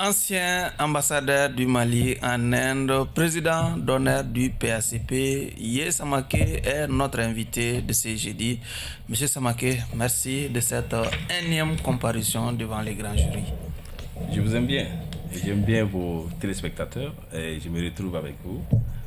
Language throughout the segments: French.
Ancien ambassadeur du Mali en Inde, président d'honneur du PACP, Yé Samake est notre invité de ce jeudi. Monsieur Samake, merci de cette énième comparution devant les grands jurys. Je vous aime bien. J'aime bien vos téléspectateurs et je me retrouve avec vous.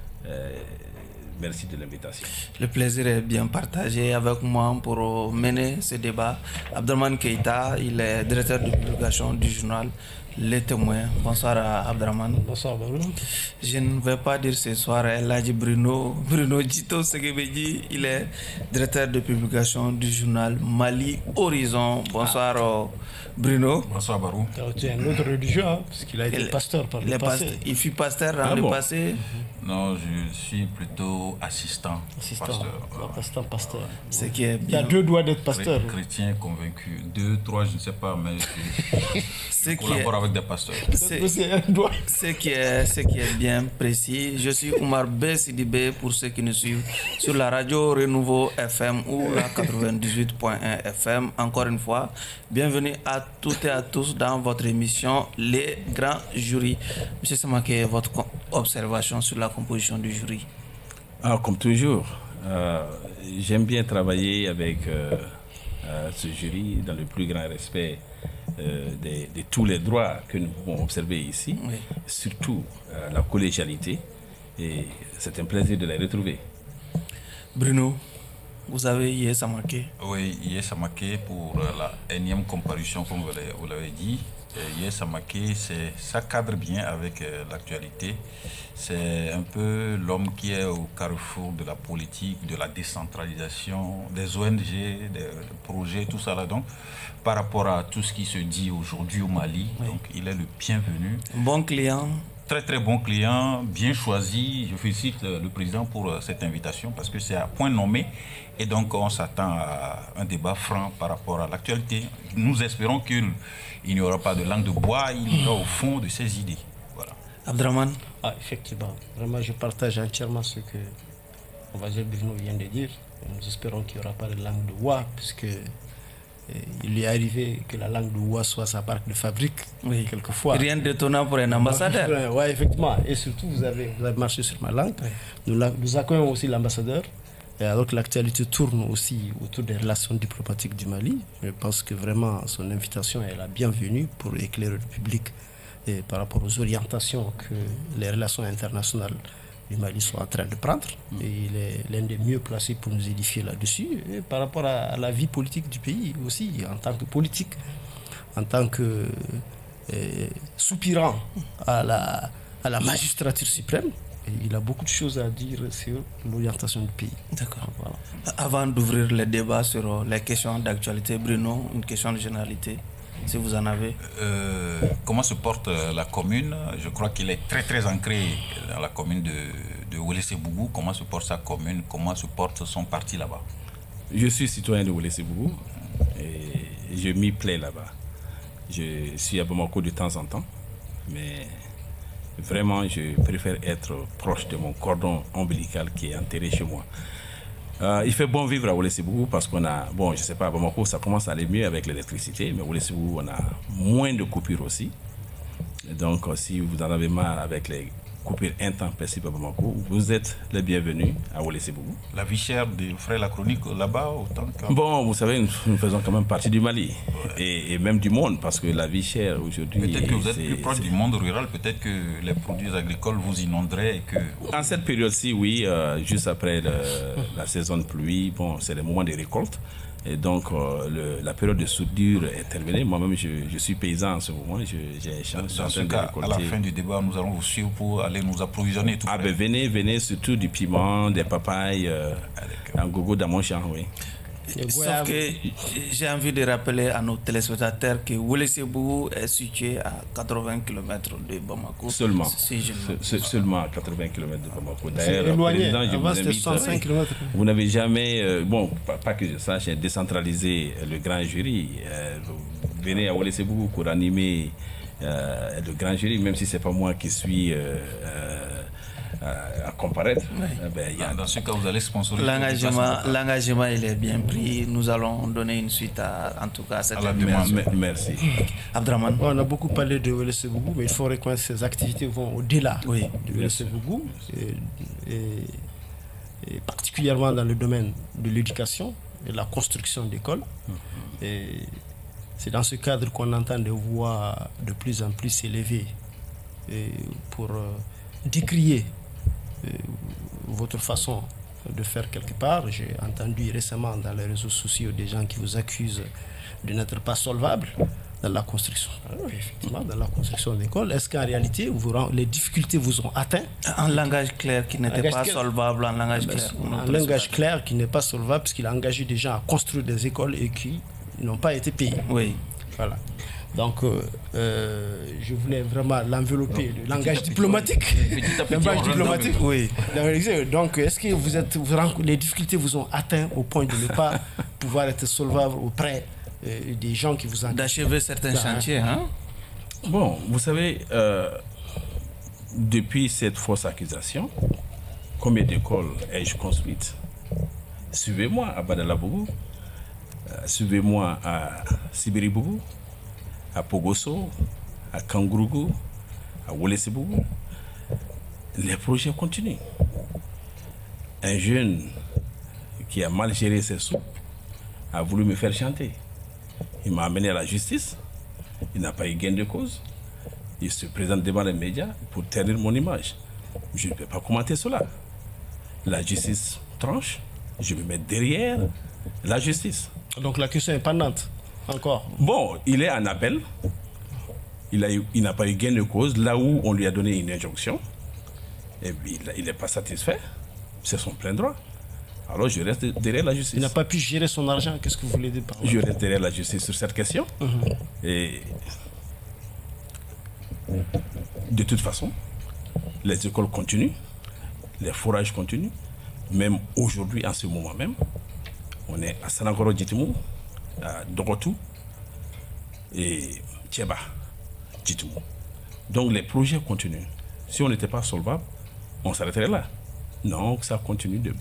Merci de l'invitation. Le plaisir est bien partagé avec moi pour mener ce débat. Abdraman Keïta, il est directeur de publication du journal Les Témoins. Bonsoir à Abdraman. Bonsoir Barou. Je ne vais pas dire ce soir Eladji Bruno Djito Segebedji, il est directeur de publication du journal Mali Horizon. Bonsoir Bruno. Bonsoir Barou. Tu es un autre religieux, hein, parce qu'il a été pasteur par le passé. Il fut pasteur dans le passé. Non, je suis plutôt assistant Pasteur. Ce qui est bien. Il y a deux doigts d'être pasteur. Chrétien convaincu. 2, 3, je ne sais pas, mais je collabore avec des pasteurs. Ce qui est bien précis. Je suis Oumar B. Sidibé pour ceux qui nous suivent sur la radio Renouveau FM ou la 98.1 FM. Encore une fois, bienvenue à toutes et à tous dans votre émission Les Grands Jurys. Monsieur Samake, votre observation sur la composition du jury? Alors, comme toujours, j'aime bien travailler avec ce jury dans le plus grand respect de tous les droits que nous pouvons observer ici, oui. Surtout la collégialité, et c'est un plaisir de les retrouver. Bruno, vous avez Yé Samake? Oui, Yé Samake pour la énième comparution, comme vous l'avez dit. Yé Samake, ça cadre bien avec l'actualité. C'est un peu l'homme qui est au carrefour de la politique, de la décentralisation, des ONG, des projets, tout ça là. Donc, par rapport à tout ce qui se dit aujourd'hui au Mali, oui. Donc il est le bienvenu. Bon client. Très très bon client, bien choisi. Je félicite le président pour cette invitation parce que c'est à point nommé et donc on s'attend à un débat franc par rapport à l'actualité. Nous espérons qu'il n'y aura pas de langue de bois, il ira au fond de ses idées. Voilà. Abdraman. Effectivement, vraiment je partage entièrement ce que Bruno vient de dire. Nous espérons qu'il n'y aura pas de langue de bois puisque il lui est arrivé que la langue de Ouah soit sa marque de fabrique, oui. Quelquefois. Rien d'étonnant pour un ambassadeur. Oui, effectivement. Et surtout, vous avez marché sur ma langue. Oui. Nous accueillons aussi l'ambassadeur. Alors que l'actualité tourne aussi autour des relations diplomatiques du Mali, je pense que vraiment son invitation est la bienvenue pour éclairer le public et par rapport aux orientations que les relations internationales du Mali sont en train de prendre. Et il est l'un des mieux placés pour nous édifier là-dessus. Et par rapport à la vie politique du pays aussi, en tant que politique, en tant que soupirant à la magistrature suprême, et il a beaucoup de choses à dire sur l'orientation du pays. D'accord. Voilà. Avant d'ouvrir le débat sur les questions d'actualité, Bruno, une question de généralité, si vous en avez. Comment se porte la commune? Je crois qu'il est très très ancré dans la commune de Ouelessebougou. Comment se porte sa commune? Comment se porte son parti là-bas? Je suis citoyen de Ouelessebougou et je m'y plais là-bas. Je suis à Bamako de temps en temps, mais vraiment je préfère être proche de mon cordon ombilical qui est enterré chez moi. Il fait bon vivre à Ouelessebougou parce qu'on a, bon, je sais pas, à Bamako, ça commence à aller mieux avec l'électricité, mais à Ouelessebougou, on a moins de coupures aussi. Donc, si vous en avez marre avec les coupures intempestives à Bamako, vous êtes les bienvenus à Ouelessebougou. La vie chère des frères La Chronique là-bas, autant que... Bon, vous savez, nous faisons quand même partie du Mali, ouais. et même du monde, parce que la vie chère aujourd'hui... Peut-être que vous êtes plus proche du monde rural, peut-être que les produits agricoles vous inonderaient et que... En cette période-ci, oui, juste après la saison de pluie, bon, c'est le moment des récoltes. Et donc, la période de soudure est terminée. Moi-même, je suis paysan en ce moment. J'ai chance dans ce cas, à la fin du débat, nous allons vous suivre pour aller nous approvisionner. Tout ben venez, surtout du piment, des papayes, un gogo dans mon champ, oui. Sauf que j'ai envie de rappeler à nos téléspectateurs que Ouelessebougou est situé à 80 km de Bamako. Seulement. Seulement à 80 km de Bamako. D'ailleurs, président, je vous invite, 105 km. Vous n'avez jamais, bon, pas que je sache, décentralisé le grand jury. Venez à Ouelessebougou pour animer le grand jury, même si ce n'est pas moi qui suis à comparaître. Dans ce cas, vous allez sponsoriser. L'engagement, il est bien pris. Nous allons donner une suite en tout cas, à cette demande. Merci. Abdraman. On a beaucoup parlé de Welesebugu, mais il faut reconnaître que ces activités vont au-delà de Welesebugu, et particulièrement dans le domaine de l'éducation et de la construction d'écoles. Et c'est dans ce cadre qu'on entend des voix de plus en plus s'élever pour décrier votre façon de faire quelque part. J'ai entendu récemment dans les réseaux sociaux des gens qui vous accusent de n'être pas solvable dans la construction. Oui, effectivement, dans la construction d'école. Est-ce qu'en réalité, les difficultés vous ont atteint? Un langage clair qui n'était pas solvable, un langage clair qui n'est pas solvable, parce qu'il a engagé des gens à construire des écoles et qui n'ont pas été payés. Oui. Voilà. Donc, je voulais vraiment l'envelopper, le langage diplomatique. Oui. Donc, est-ce que les difficultés vous ont atteint au point de ne pas pouvoir être solvable auprès des gens qui vous engagent? D'achever certains chantiers, hein? Bon, vous savez, depuis cette fausse accusation, combien d'écoles ai-je construites? Suivez-moi à Badalabougou, suivez-moi à Sibiribougou, à Pogoso, à Kangourou, à Welesebugu. Les projets continuent. Un jeune qui a mal géré ses sous a voulu me faire chanter. Il m'a amené à la justice. Il n'a pas eu gain de cause. Il se présente devant les médias pour ternir mon image. Je ne peux pas commenter cela. La justice tranche. Je me mets derrière la justice. Donc la question est pendante. Encore. Bon, il est en appel. Il n'a pas eu gain de cause là où on lui a donné une injonction. Et puis il n'est pas satisfait. C'est son plein droit. Alors je reste derrière la justice. Il n'a pas pu gérer son argent. Qu'est-ce que vous voulez dire par là? Je reste derrière la justice sur cette question. Et de toute façon, les écoles continuent. Les forages continuent. Même aujourd'hui, en ce moment même, on est à Sanagoro Djitimou, à Dorotou et Tcheba Djitimou. Donc les projets continuent. Si on n'était pas solvable, on s'arrêterait là. Non, ça continue de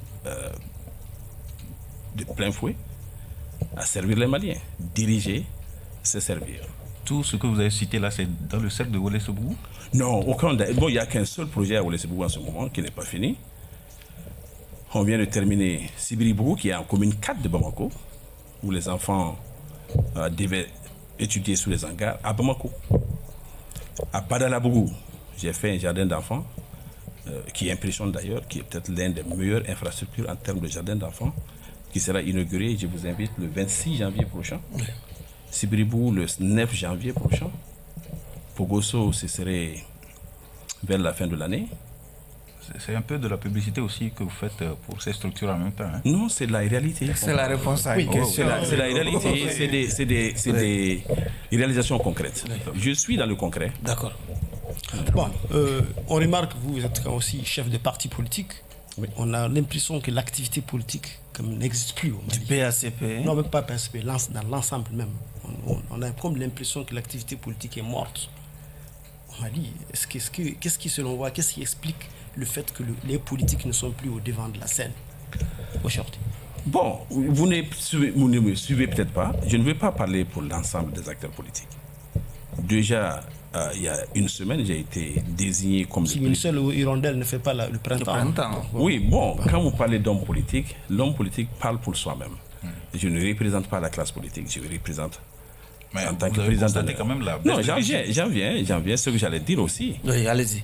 plein fouet à servir les Maliens. Diriger, c'est servir. Tout ce que vous avez cité là, c'est dans le cercle de Welesebugu? Non, aucun. Bon, il n'y a qu'un seul projet à Welesebugu en ce moment qui n'est pas fini. On vient de terminer Sibiribougou, qui est en commune 4 de Bamako, où les enfants devaient étudier sous les hangars à Bamako. À Badalabougou, j'ai fait un jardin d'enfants qui impressionne d'ailleurs, qui est peut-être l'une des meilleures infrastructures en termes de jardin d'enfants, qui sera inauguré, je vous invite, le 26 janvier prochain. Sibiribougou, le 9 janvier prochain. Pogoso, ce serait vers la fin de l'année. C'est un peu de la publicité aussi que vous faites pour ces structures en même temps. Hein? Non, c'est la réalité. C'est la réponse à une question. C'est la réalité. C'est des réalisations concrètes. Je suis dans le concret. D'accord. Bon, on remarque que vous êtes aussi chef de parti politique. Oui. On a l'impression que l'activité politique n'existe plus au Mali. Du PACP? Non, même pas PACP, dans l'ensemble même. On a comme l'impression que l'activité politique est morte au Mali. Qu'est-ce qui, selon vous, qu'est-ce qui explique le fait que les politiques ne sont plus au devant de la scène aujourd'hui? Bon, vous ne me suivez peut-être pas. Je ne vais pas parler pour l'ensemble des acteurs politiques. Déjà, il y a une semaine, j'ai été désigné comme... Si une seule hirondelle ne fait pas le printemps. Oui, bon, quand vous parlez d'homme politique, l'homme politique parle pour soi-même. Je ne représente pas la classe politique, je représente... Mais en tant que président quand même la... Non, j'en viens, ce que j'allais dire aussi. Oui, allez-y.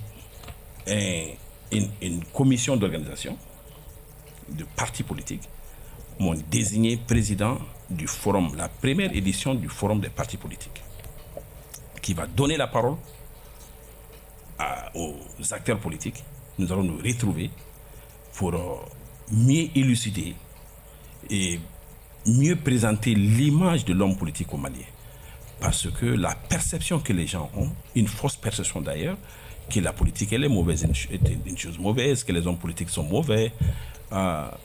Une commission d'organisation de partis politiques m'ont désigné président du forum, la première édition du forum des partis politiques, qui va donner la parole aux acteurs politiques. Nous allons nous retrouver pour mieux élucider et mieux présenter l'image de l'homme politique au Mali. Parce que la perception que les gens ont, une fausse perception d'ailleurs, que la politique elle est mauvaise, une chose mauvaise, que les hommes politiques sont mauvais. La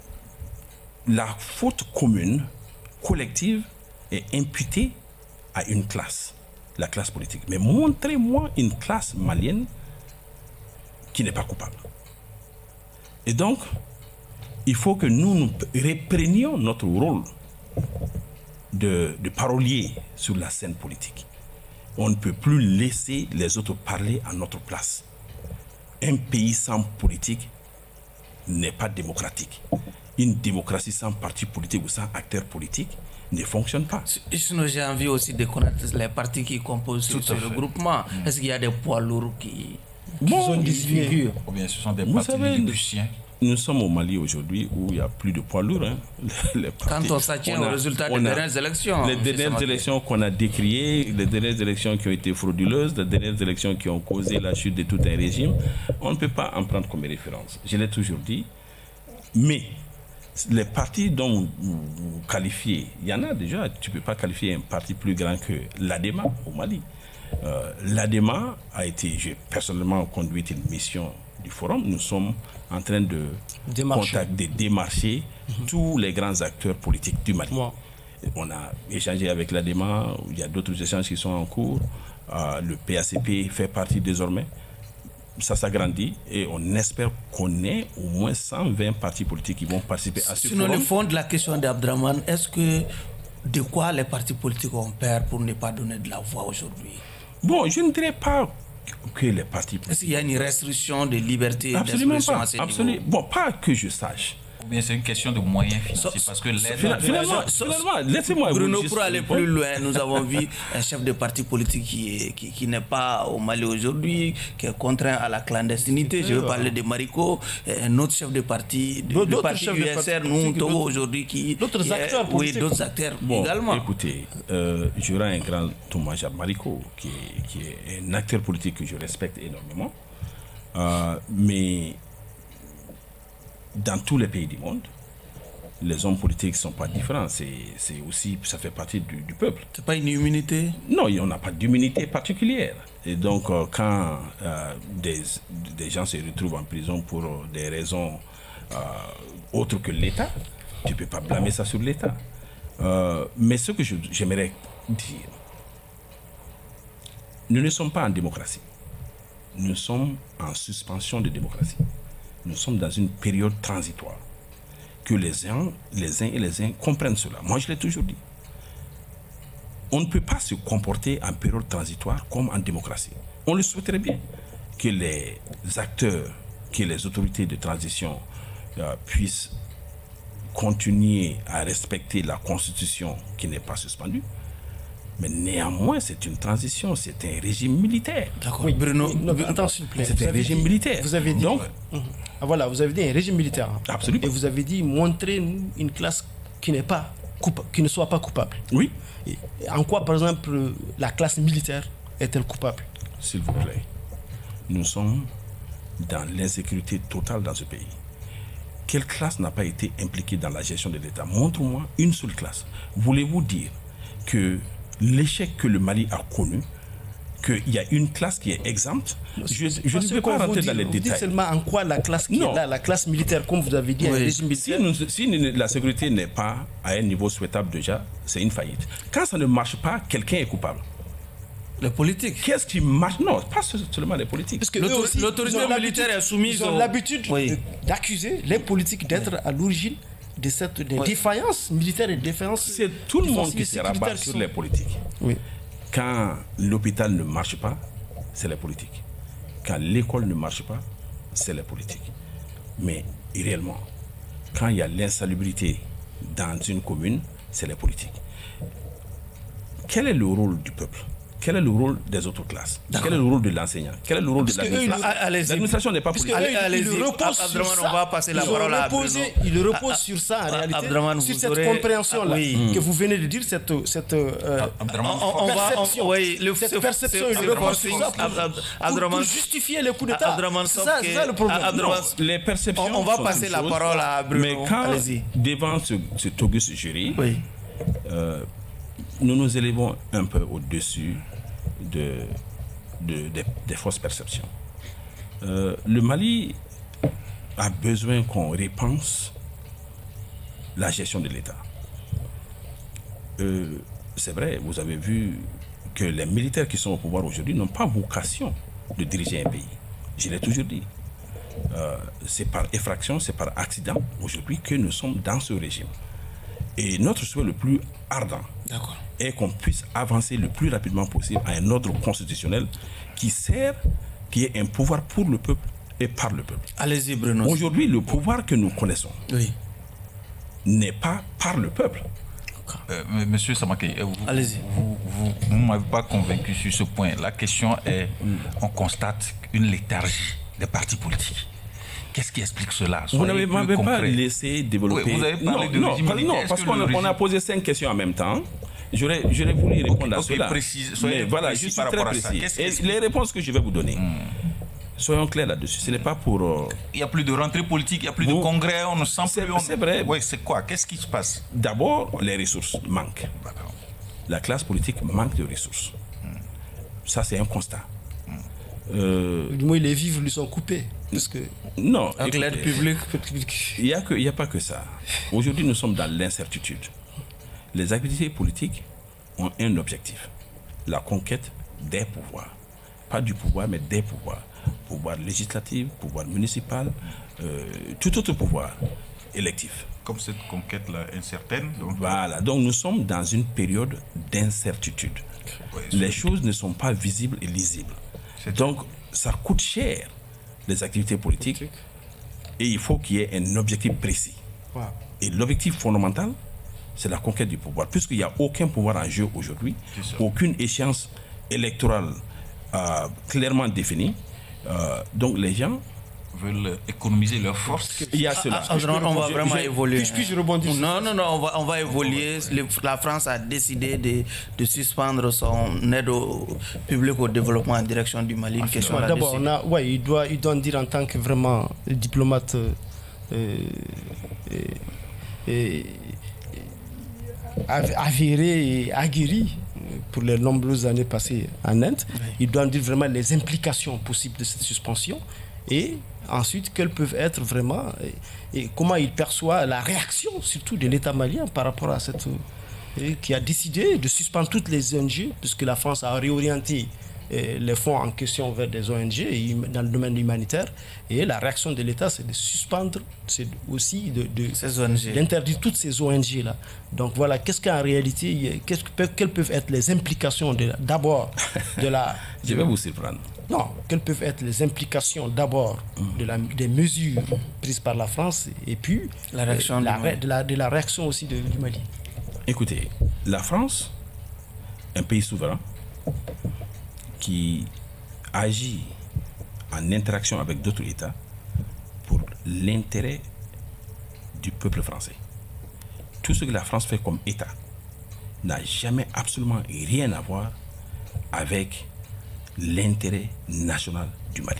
faute commune, collective, est imputée à une classe, la classe politique. Mais montrez-moi une classe malienne qui n'est pas coupable. Et donc, il faut que nous reprenions notre rôle de parolier sur la scène politique. On ne peut plus laisser les autres parler à notre place. Un pays sans politique n'est pas démocratique. Une démocratie sans parti politique ou sans acteur politique ne fonctionne pas. Sinon, j'ai envie aussi de connaître les partis qui composent ce regroupement. Est-ce qu'il y a des poids lourds qui sont désignés? Ou bien ce sont des partis lilliputiens? Nous sommes au Mali aujourd'hui où il n'y a plus de poids lourds. Quand on s'attient aux résultats des dernières élections. Les dernières élections qu'on a décriées, les dernières élections qui ont été frauduleuses, les dernières élections qui ont causé la chute de tout un régime, on ne peut pas en prendre comme référence. Je l'ai toujours dit. Mais les partis dont vous qualifiez, il y en a déjà, tu ne peux pas qualifier un parti plus grand que l'ADEMA au Mali. L'ADEMA a été, j'ai personnellement conduit une mission du forum. Nous sommes en train de démarcher tous les grands acteurs politiques du Mali. On a échangé avec l'ADEMA, il y a d'autres échanges qui sont en cours. Le PACP fait partie désormais. Ça s'agrandit et on espère qu'on ait au moins 120 partis politiques qui vont participer à ce forum. Sinon, le fond de la question d'Abdraman, est-ce que de quoi les partis politiques ont peur pour ne pas donner de la voix aujourd'hui? Bon, je ne dirais pas que les partis politiques... Est-ce qu'il y a une restriction de liberté Absolument d'expression pas. à ce Absolument. niveau? Bon, pas que je sache. Ou bien c'est une question de moyens financiers parce que l'aide... Finalement, laissez-moi Bruno, pour aller plus loin, nous avons vu un chef de parti politique qui n'est pas au Mali aujourd'hui, qui est contraint à la clandestinité. Je veux parler de Mariko, un autre chef de parti, le parti USR, nous, Togo aujourd'hui, qui... D'autres acteurs politiques. Oui, d'autres acteurs bon, également. Écoutez, je rends un grand hommage à Mariko, qui est un acteur politique que je respecte énormément. Mais... dans tous les pays du monde, les hommes politiques ne sont pas différents. C'est aussi, ça fait partie du peuple. C'est pas une immunité? Non, on n'a pas d'immunité particulière. Et donc, quand des gens se retrouvent en prison pour des raisons autres que l'État, tu ne peux pas blâmer ça sur l'État. Mais ce que j'aimerais dire, nous ne sommes pas en démocratie. Nous sommes en suspension de démocratie. Nous sommes dans une période transitoire. Que les uns et les uns comprennent cela. Moi, je l'ai toujours dit. On ne peut pas se comporter en période transitoire comme en démocratie. On le souhaiterait bien que les acteurs, que les autorités de transition puissent continuer à respecter la Constitution qui n'est pas suspendue. Mais néanmoins, c'est une transition, c'est un régime militaire. D'accord. Oui, Bruno, attends, s'il vous plaît. C'est un régime militaire. Vous avez dit, donc, voilà, vous avez dit un régime militaire. Absolument. Et vous avez dit, montrez-nous une classe qui n'est pas coupable, qui ne soit pas coupable. Oui. Et en quoi, par exemple, la classe militaire est-elle coupable? S'il vous plaît, nous sommes dans l'insécurité totale dans ce pays. Quelle classe n'a pas été impliquée dans la gestion de l'État? Montre-moi une seule classe. Voulez-vous dire que l'échec que le Mali a connu, qu'il y a une classe qui est exempte? Je ne vais pas rentrer dans les détails. Vous dites seulement en quoi la classe qui est là, la classe militaire, comme vous avez dit, un régime militaire. Si la sécurité n'est pas à un niveau souhaitable déjà, c'est une faillite. Quand ça ne marche pas, quelqu'un est coupable. Les politiques. Qu'est-ce qui marche? Non, pas seulement les politiques. Parce que l'autorité militaire est soumise. Ils ont l'habitude d'accuser les politiques d'être à l'origine de cette défaillance militaire et défaillance. C'est tout le monde qui se rabat sur les politiques. Oui. Quand l'hôpital ne marche pas, c'est les politiques. Quand l'école ne marche pas, c'est les politiques. Mais réellement, quand il y a l'insalubrité dans une commune, c'est les politiques. Quel est le rôle du peuple? Quel est le rôle des autres classes? Quel est le rôle de l'enseignant? Quel est le rôle de l'administration? L'administration n'est pas politique. On va passer la parole à Bruno. Il repose sur ça en réalité, sur cette compréhension-là que vous venez de dire, cette perception, il repose sur ça pour justifier les coups d'État. C'est ça le problème. Les perceptions. On va passer la parole à Bruno. Mais quand, devant cet auguste jury, nous nous élevons un peu au-dessus des fausses perceptions. Le Mali a besoin qu'on repense la gestion de l'État. C'est vrai, vous avez vu que les militaires qui sont au pouvoir aujourd'hui n'ont pas vocation de diriger un pays. Je l'ai toujours dit. c'est par effraction, c'est par accident aujourd'hui que nous sommes dans ce régime. Et notre souhait le plus ardent est qu'on puisse avancer le plus rapidement possible à un ordre constitutionnel qui est un pouvoir pour le peuple et par le peuple. Allez-y, Bruno. Aujourd'hui, le pouvoir que nous connaissons n'est pas par le peuple. Monsieur Samaké, allez-y. Vous ne m'avez pas convaincu sur ce point. La question est, on constate une léthargie des partis politiques. Qu'est-ce qui explique cela? Vous n'avez pas laissé développer. Oui, vous avez parlé de régime militaire. Non, parce qu'on a posé 5 questions en même temps. J'aurais voulu répondre à cela. Mais voilà, je suis très précis. Et les réponses que je vais vous donner, soyons clairs là-dessus. Ce n'est pas pour... Il n'y a plus de rentrée politique, il n'y a plus de congrès, on ne sent plus... C'est vrai. Oui, c'est quoi? Qu'est-ce qui se passe? D'abord, les ressources manquent. La classe politique manque de ressources. Ça, c'est un constat. Du moins, les vivres lui sont coupés. Parce que... Non. Avec l'aide publique. Il n'y a pas que ça. Aujourd'hui, nous sommes dans l'incertitude. Les activités politiques ont un objectif. La conquête des pouvoirs. Pas du pouvoir, mais des pouvoirs. Pouvoir législatif, pouvoir municipal, tout autre pouvoir électif. Comme cette conquête-là incertaine. Voilà, donc nous sommes dans une période d'incertitude. Les choses ne sont pas visibles et lisibles. Donc ça coûte cher, les activités politiques, et il faut qu'il y ait un objectif précis. Et l'objectif fondamental, c'est la conquête du pouvoir. Puisqu'il n'y a aucun pouvoir en jeu aujourd'hui, aucune échéance électorale clairement définie, donc les gens veulent économiser leurs forces. Il y a cela. On va vraiment évoluer. Puis-je rebondir? Non, on va évoluer. La France a décidé de suspendre son aide publique au développement en direction du Mali. D'abord, il doit dire en tant que vraiment diplomate avéré et aguerri pour les nombreuses années passées en Inde, il doit dire vraiment les implications possibles de cette suspension et ensuite quelles peuvent être vraiment et comment il perçoit la réaction surtout de l'État malien par rapport à cette qui a décidé de suspendre toutes les ONG puisque la France a réorienté les fonds en question vers des ONG dans le domaine humanitaire et la réaction de l'État c'est de suspendre, c'est aussi d'interdire toutes ces ONG là. Donc voilà, qu'est-ce qu'en réalité, quelles peuvent être les implications d'abord de la... Je vais vous surprendre. Non, quelles peuvent être les implications d'abord des mesures prises par la France et puis la réaction de la réaction aussi du Mali. Écoutez, la France, un pays souverain, qui agit en interaction avec d'autres États pour l'intérêt du peuple français. Tout ce que la France fait comme État n'a jamais absolument rien à voir avec l'intérêt national du Mali.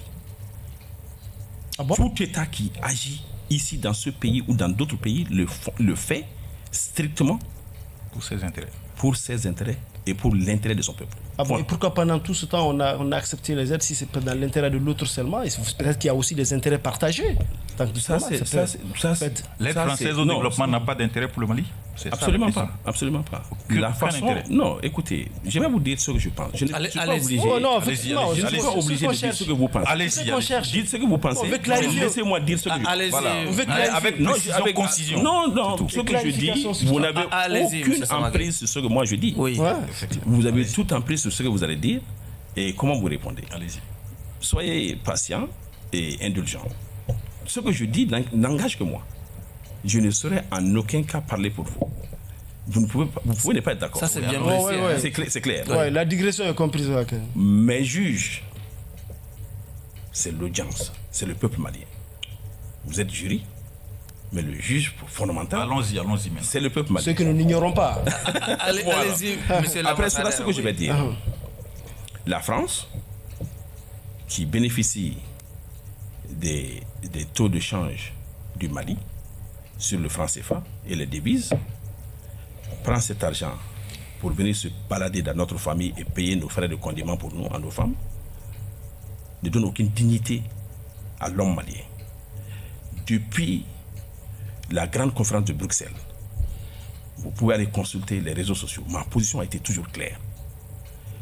Tout État qui agit ici dans ce pays ou dans d'autres pays le fait strictement pour ses intérêts. Pour ses intérêts et pour l'intérêt de son peuple. Et pourquoi pendant tout ce temps on a accepté les aides si c'est dans l'intérêt de l'autre seulement? Et peut-être qu'il y a aussi des intérêts partagés. L'aide française au développement n'a pas d'intérêt pour le Mali? Absolument pas. Absolument pas. La façon, non, écoutez, je vais vous dire ce que je pense. Je ne suis pas obligé. Je ne suis pas obligé de dire ce que vous pensez. Allez-y. Dites ce que vous pensez. Laissez-moi dire ce que je pense. Avec concision. Non, ce que je dis, vous n'avez aucune emprise sur ce que moi je dis. Oui. Vous avez toute emprise sur ce que vous allez dire et comment vous répondez. Allez-y. Soyez patient et indulgent. Ce que je dis n'engage que moi. Je ne saurais en aucun cas parler pour vous. Vous pouvez ne pas être d'accord. Ça, c'est bien précis. C'est clair. La digression est comprise. Mes juges, c'est l'audience, c'est le peuple malien. Vous êtes jury, mais le juge fondamental, allons-y, c'est le peuple malien. Ce que nous n'ignorons pas. Allez-y, monsieur. Après, c'est là ce que je vais dire. La France, qui bénéficie des taux de change du Mali sur le franc CFA et les devises, prend cet argent pour venir se balader dans notre famille et payer nos frais de condiment pour nous, à nos femmes, ne donne aucune dignité à l'homme malien. Depuis la grande conférence de Bruxelles, vous pouvez aller consulter les réseaux sociaux. Ma position a été toujours claire.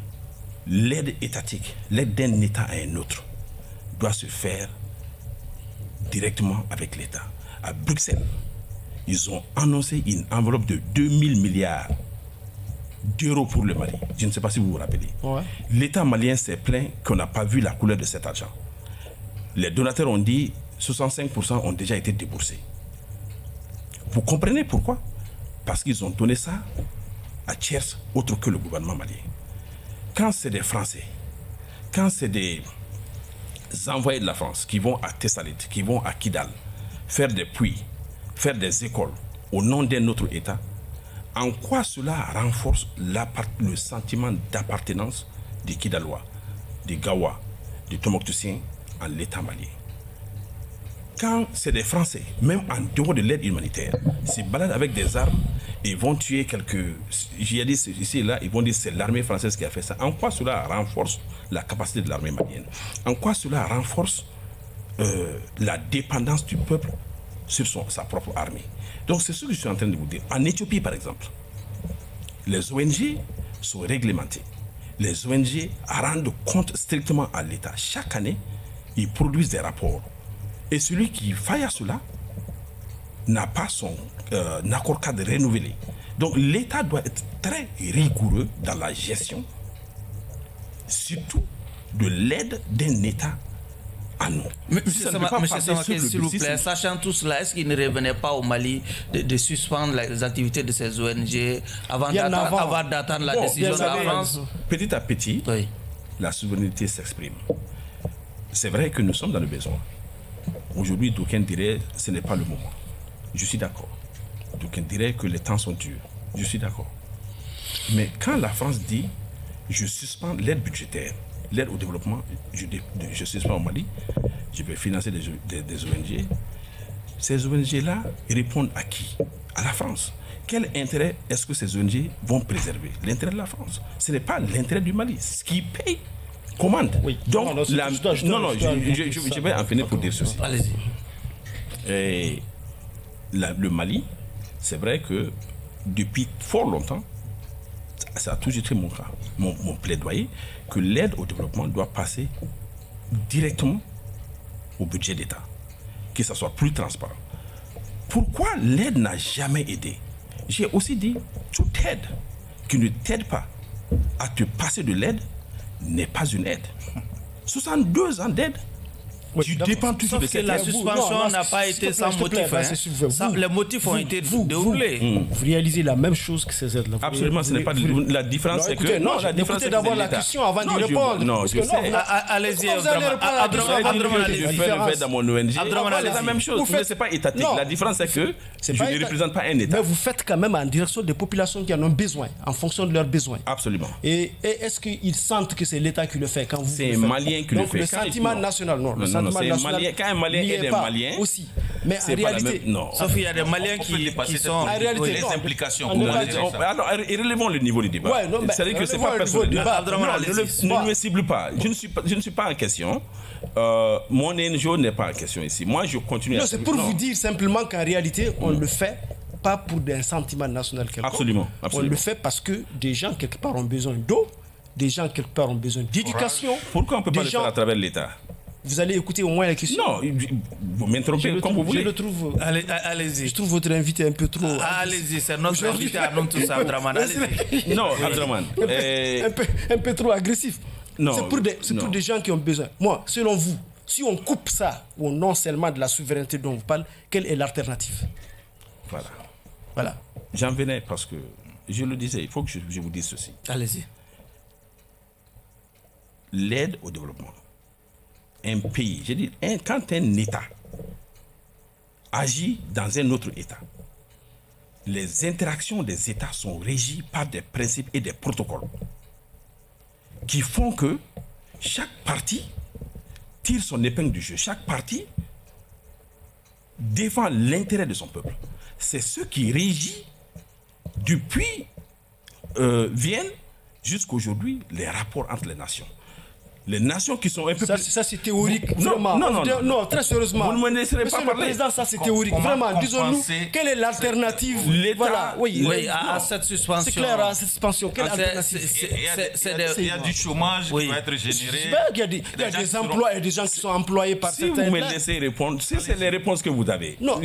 L'aide étatique, l'aide d'un État à un autre, doit se faire directement avec l'État. À Bruxelles, ils ont annoncé une enveloppe de 2000 milliards d'euros pour le Mali. Je ne sais pas si vous vous rappelez. Ouais. L'État malien s'est plaint qu'on n'a pas vu la couleur de cet argent. Les donateurs ont dit 65% ont déjà été déboursés. Vous comprenez pourquoi? Parce qu'ils ont donné ça à tiers autre que le gouvernement malien. Quand c'est des Français, quand c'est des envoyés de la France qui vont à Tessalit, qui vont à Kidal, faire des puits, faire des écoles au nom d'un autre État, en quoi cela renforce le sentiment d'appartenance des Kidalois, des Gawa, des Tombouctoutiens en l'État malien? Quand c'est des Français, même en dehors de l'aide humanitaire, se baladent avec des armes et vont tuer quelques... J'ai dit ici et là, ils vont dire que c'est l'armée française qui a fait ça. En quoi cela renforce la capacité de l'armée malienne? En quoi cela renforce la dépendance du peuple sur sa propre armée? Donc c'est ce que je suis en train de vous dire. En Éthiopie, par exemple, les ONG sont réglementées. Les ONG rendent compte strictement à l'État. Chaque année, ils produisent des rapports. Et celui qui faille à cela n'a pas son accord cadre renouvelé. Donc l'État doit être très rigoureux dans la gestion, surtout de l'aide d'un État à nous. Monsieur Samaké, s'il vous plaît, sachant tout cela, est-ce qu'il ne revenait pas au Mali de suspendre les activités de ces ONG avant d'attendre la décision de la France? Petit à petit, oui, la souveraineté s'exprime. C'est vrai que nous sommes dans le besoin. Aujourd'hui, d'aucuns diraient que ce n'est pas le moment. Je suis d'accord. D'aucuns diraient que les temps sont durs. Je suis d'accord. Mais quand la France dit « je suspends l'aide budgétaire, l'aide au développement, je suspends au Mali, je vais financer des ONG », ces ONG-là répondent à qui? À la France. Quel intérêt est-ce que ces ONG vont préserver? L'intérêt de la France. Ce n'est pas l'intérêt du Mali. Ce qui paye commande. Oui. Donc, je vais en finir pour dire ceci. Allez-y. Le Mali, c'est vrai que depuis fort longtemps, ça a toujours été mon plaidoyer, que l'aide au développement doit passer directement au budget d'État, que ça soit plus transparent. Pourquoi l'aide n'a jamais aidé? J'ai aussi dit, toute aide qui ne t'aide pas à te passer de l'aide n'est pas une aide. 62 ans d'aide. Oui, tu dépends toujours de cette... La suspension n'a pas été sans motif. Les motifs ont été déroulés. Vous réalisez la même chose que ces aides-là. Absolument, ce n'est pas la différence, c'est que... Non, la différence, c'est d'abord la question avant d'y répondre. Non, je sais. Allez-y, je fais le fait dans mon ONG. C'est la même chose. Mais ce n'est pas étatique. La différence, c'est que je ne représente pas un État. Mais vous faites quand même en direction des populations qui en ont besoin, en fonction de leurs besoins. Absolument. Et est-ce qu'ils sentent que c'est l'État qui le fait quand vous... C'est un Malien qui le fait. Donc le sentiment national, non. Quand un Malien aide un Malien, aussi. Mais en réalité, non. Sauf qu'il y a des Maliens qui sont... En réalité, les implications. Alors, relevons le niveau du débat. C'est-à-dire que c'est pas personnel. Ne me cible pas. Je ne suis pas en question. Mon NGO n'est pas en question ici. Moi, je continue à... Non, c'est pour vous dire simplement qu'en réalité, on le fait pas pour un sentiment national quelconque. Absolument. On le fait parce que des gens, quelque part, ont besoin d'eau. Des gens, quelque part, ont besoin d'éducation. Pourquoi on ne peut pas le faire à travers l'État? Vous allez écouter au moins la question. Non, vous m'interrompez comme vous voulez. Je le trouve. Allez-y. Je trouve votre invité un peu trop. Allez-y, c'est notre invité à nous tous, Abdraman. Allez-y. Non, Abdraman. Un peu trop agressif. Non. C'est pour des gens qui ont besoin. Moi, selon vous, si on coupe ça au nom seulement de la souveraineté dont vous parlez, quelle est l'alternative? Voilà. J'en venais parce que je le disais, il faut que je vous dise ceci. Allez-y. L'aide au développement. Un pays, je dis, quand un État agit dans un autre État, les interactions des États sont régies par des principes et des protocoles qui font que chaque partie tire son épingle du jeu. Chaque partie défend l'intérêt de son peuple. C'est ce qui régit depuis Vienne jusqu'à aujourd'hui les rapports entre les nations. Les nations qui sont un peu plus... Ça, c'est théorique. Non, vraiment. non, Très sérieusement. Vous ne me laisserez Monsieur pas le parler. Président, ça, c'est théorique. Vraiment, disons-nous, quelle est l'alternative? L'État... Oui, à cette suspension. C'est clair, à cette suspension. Quelle alternative? Il y a du chômage qui va être généré. Il y a des emplois et des gens qui sont employés par certains... Si vous me laissez répondre, si c'est les réponses que vous avez... Non,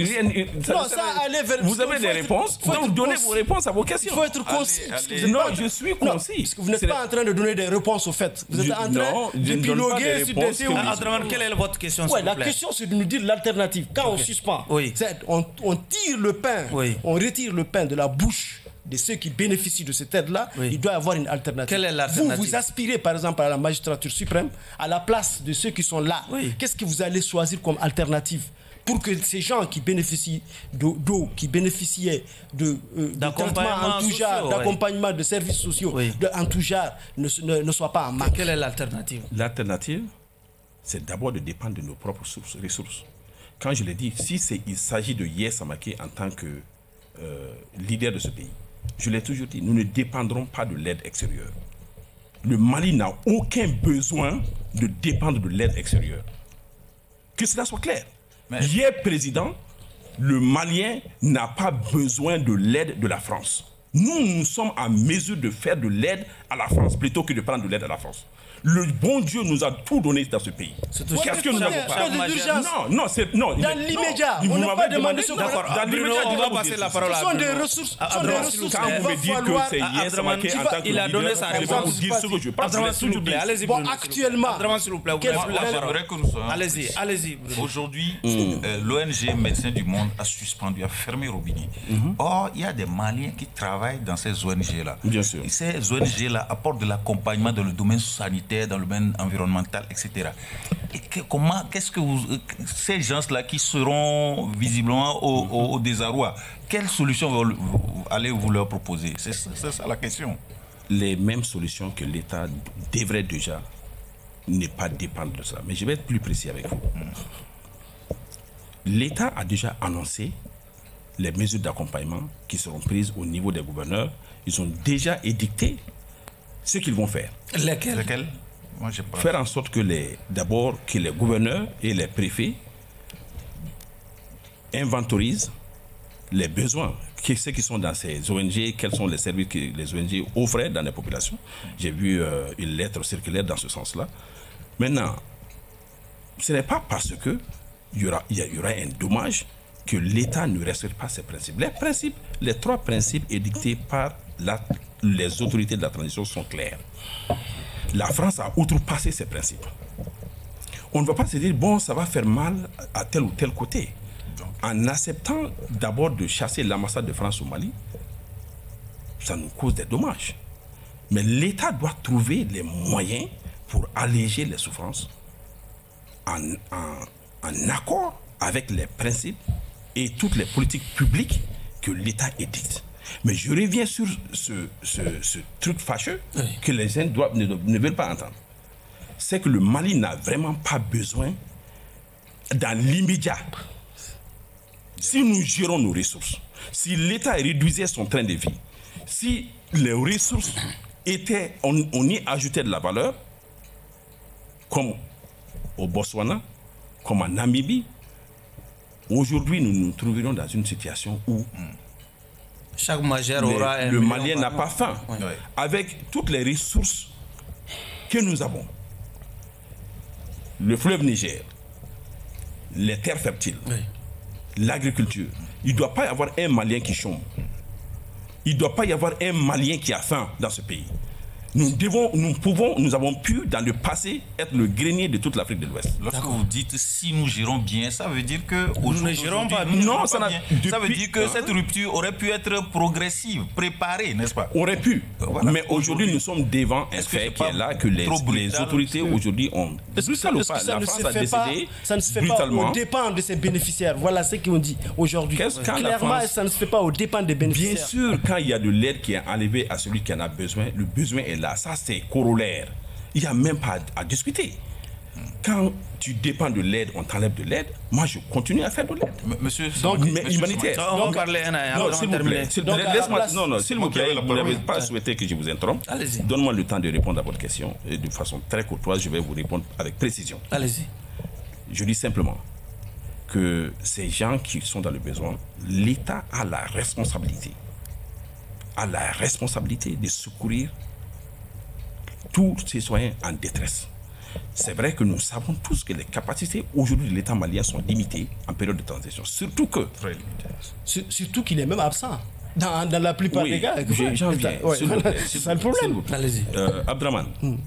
vous avez des réponses, donc donnez vos réponses à vos questions. Il faut être concis. Non, je suis concis. Parce que vous n'êtes pas en train de donner des réponses au fait. Vous êtes en train de piloguer sur des théories. Quelle est votre question? La question, c'est de nous dire l'alternative. Quand on suspend, on tire le pain, on retire le pain de la bouche de ceux qui bénéficient de cette aide-là, il doit y avoir une alternative. Quelle est l'alternative? Vous aspirez par exemple à la magistrature suprême, à la place de ceux qui sont là. Qu'est-ce que vous allez choisir comme alternative pour que ces gens qui bénéficient d'eau, qui bénéficiaient de traitements en tout genre, d'accompagnement de services sociaux en tout genre, ne soient pas en manque? Quelle est l'alternative? L'alternative, c'est d'abord de dépendre de nos propres ressources. Quand je l'ai dit, il s'agit de Yer Samake en tant que leader de ce pays, je l'ai toujours dit, nous ne dépendrons pas de l'aide extérieure. Le Mali n'a aucun besoin de dépendre de l'aide extérieure. Que cela soit clair. Hier, président, le Malien n'a pas besoin de l'aide de la France. Nous sommes en mesure de faire de l'aide à la France plutôt que de prendre de l'aide à la France. Le bon Dieu nous a tout donné dans ce pays. Qu'est-ce que nous n'avons pas? Non. Dans l'immédiat, on n'a pas demandé ce qu'on a. Dans l'immédiat, on va passer la parole à Bruno. Ce sont des ressources. Quand vous me dites que c'est Yer Samake en tant que il a donné sa leader, je vais réponse. vous dire ce que je pense. S'il vous plaît, allez-y. Bon, actuellement, s'il vous plaît, j'aimerais que nous soyons... Allez-y. Aujourd'hui, l'ONG Médecins du Monde a suspendu, a fermé Robinet. Or, il y a des Maliens qui travaillent dans ces ONG-là. Bien sûr. Ces ONG-là apportent de l'accompagnement dans le domaine sanitaire, dans le domaine environnemental, etc. Et qu'est-ce que ces gens-là qui seront visiblement au désarroi, quelle solution allez-vous leur proposer? C'est ça la question. Les mêmes solutions que l'État devrait déjà ne pas dépendre de ça. Mais je vais être plus précis avec vous. L'État a déjà annoncé les mesures d'accompagnement qui seront prises au niveau des gouverneurs. Ils ont déjà édicté ce qu'ils vont faire. Lesquels? Moi, j'ai pas... Faire en sorte que d'abord que les gouverneurs et les préfets inventorisent les besoins, ceux qui sont dans ces ONG, quels sont les services que les ONG offrent dans les populations. J'ai vu une lettre circulaire dans ce sens-là. Maintenant, ce n'est pas parce que il y aura un dommage que l'État ne respecte pas ces principes. Les trois principes édictés par les autorités de la transition sont clairs. La France a outrepassé ces principes. On ne va pas se dire, bon, ça va faire mal à tel ou tel côté. En acceptant d'abord de chasser l'ambassade de France au Mali, ça nous cause des dommages. Mais l'État doit trouver les moyens pour alléger les souffrances en accord avec les principes et toutes les politiques publiques que l'État édicte. Mais je reviens sur ce truc fâcheux que les gens ne veulent pas entendre. C'est que le Mali n'a vraiment pas besoin, dans l'immédiat, si nous gérons nos ressources, si l'État réduisait son train de vie, si les ressources étaient, on y ajoutait de la valeur, comme au Botswana, comme en Namibie, aujourd'hui nous nous trouverions dans une situation où chaque majeur aura le Malien n'a pas faim. Oui. Avec toutes les ressources que nous avons, le fleuve Niger, les terres fertiles, l'agriculture, il ne doit pas y avoir un Malien qui chôme. Il ne doit pas y avoir un Malien qui a faim dans ce pays. Nous avons pu dans le passé être le grenier de toute l'Afrique de l'Ouest. Lorsque vous dites si nous gérons bien, ça veut dire que nous ne gérons pas. Non, ça veut dire que cette rupture aurait pu être progressive, préparée, n'est-ce pas? Aurait pu. Voilà. Mais aujourd'hui, nous sommes devant un fait qui est là que les autorités aujourd'hui ont. Est-ce que ça ne se fait pas aux dépens de ses bénéficiaires? Voilà ce qu'ils ont dit aujourd'hui. Clairement, ça ne se fait pas aux dépens des bénéficiaires. Bien sûr, quand il y a de l'aide qui est enlevée à celui qui en a besoin, le besoin est là. Ça, c'est corollaire. Il n'y a même pas à discuter. Quand tu dépends de l'aide, on t'enlève de l'aide. Moi, je continue à faire de l'aide. Monsieur, Mais humanitaire. On va parler Non, s'il vous plaît. S'il vous plaît, vous n'avez pas Ouais. souhaité que je vous interrompe. Allez-y. Donne-moi le temps de répondre à votre question. Et de façon très courtoise, je vais vous répondre avec précision. Allez-y. Je dis simplement que ces gens qui sont dans le besoin, l'État a la responsabilité de secourir tous ces citoyens en détresse. C'est vrai que nous savons tous que les capacités aujourd'hui de l'État malien sont limitées en période de transition. Surtout que... très limité. Surtout qu'il est même absent dans la plupart des cas. j'en viens. Ouais, S'il vous plaît, c'est ça le problème. s'il vous plaît. Allez-y. Abdraman,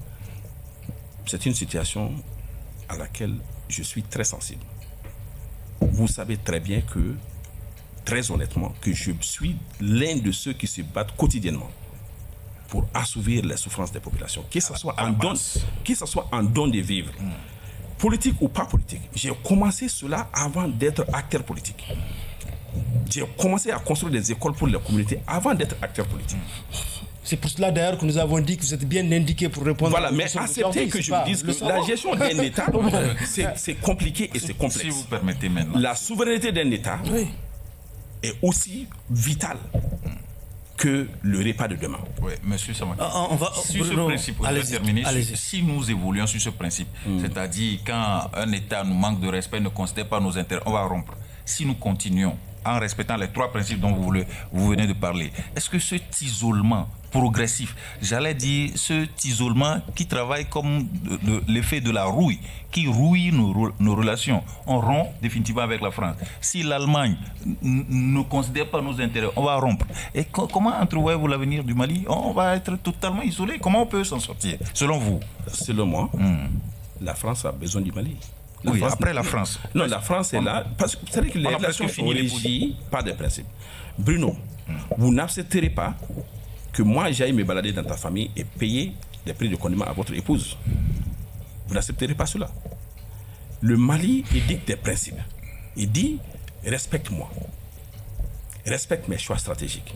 c'est une situation à laquelle je suis très sensible. Vous savez très bien que, très honnêtement, que je suis l'un de ceux qui se battent quotidiennement pour assouvir les souffrances des populations, que ce soit en don de vivre, politique ou pas politique. J'ai commencé cela avant d'être acteur politique. J'ai commencé à construire des écoles pour les communautés avant d'être acteur politique. C'est pour cela d'ailleurs que nous avons dit que vous êtes bien indiqué pour répondre Voilà, à la mais question acceptez d'aujourd'hui, que c'est je pas vous dise le que la savoir. gestion d'un État, c'est compliqué et c'est complexe. Si vous permettez maintenant. La souveraineté d'un État est aussi vitale que le repas de demain. Oui, monsieur Samaki. On va, Sur ce Bruno, principe, je vais allez-y, terminer. allez-y. Si nous évoluons sur ce principe, c'est-à-dire quand un État nous manque de respect, ne considère pas nos intérêts, on va rompre. Si nous continuons en respectant les trois principes dont vous venez de parler, est-ce que cet isolement progressif, j'allais dire cet isolement qui travaille comme l'effet de la rouille, qui rouille nos relations, on rompt définitivement avec la France. Si l'Allemagne ne considère pas nos intérêts, on va rompre. Et comment entrevoyez-vous l'avenir du Mali? On va être totalement isolé. Comment on peut s'en sortir, selon vous? Selon moi, la France a besoin du Mali. Oui, après la France. Non, la France est là. Parce que vous savez que les relations sont régies par des principes. Bruno, vous n'accepterez pas que moi j'aille me balader dans ta famille et payer des prix de condiment à votre épouse. Vous n'accepterez pas cela. Le Mali édicte des principes. Il dit respecte-moi, respecte mes choix stratégiques,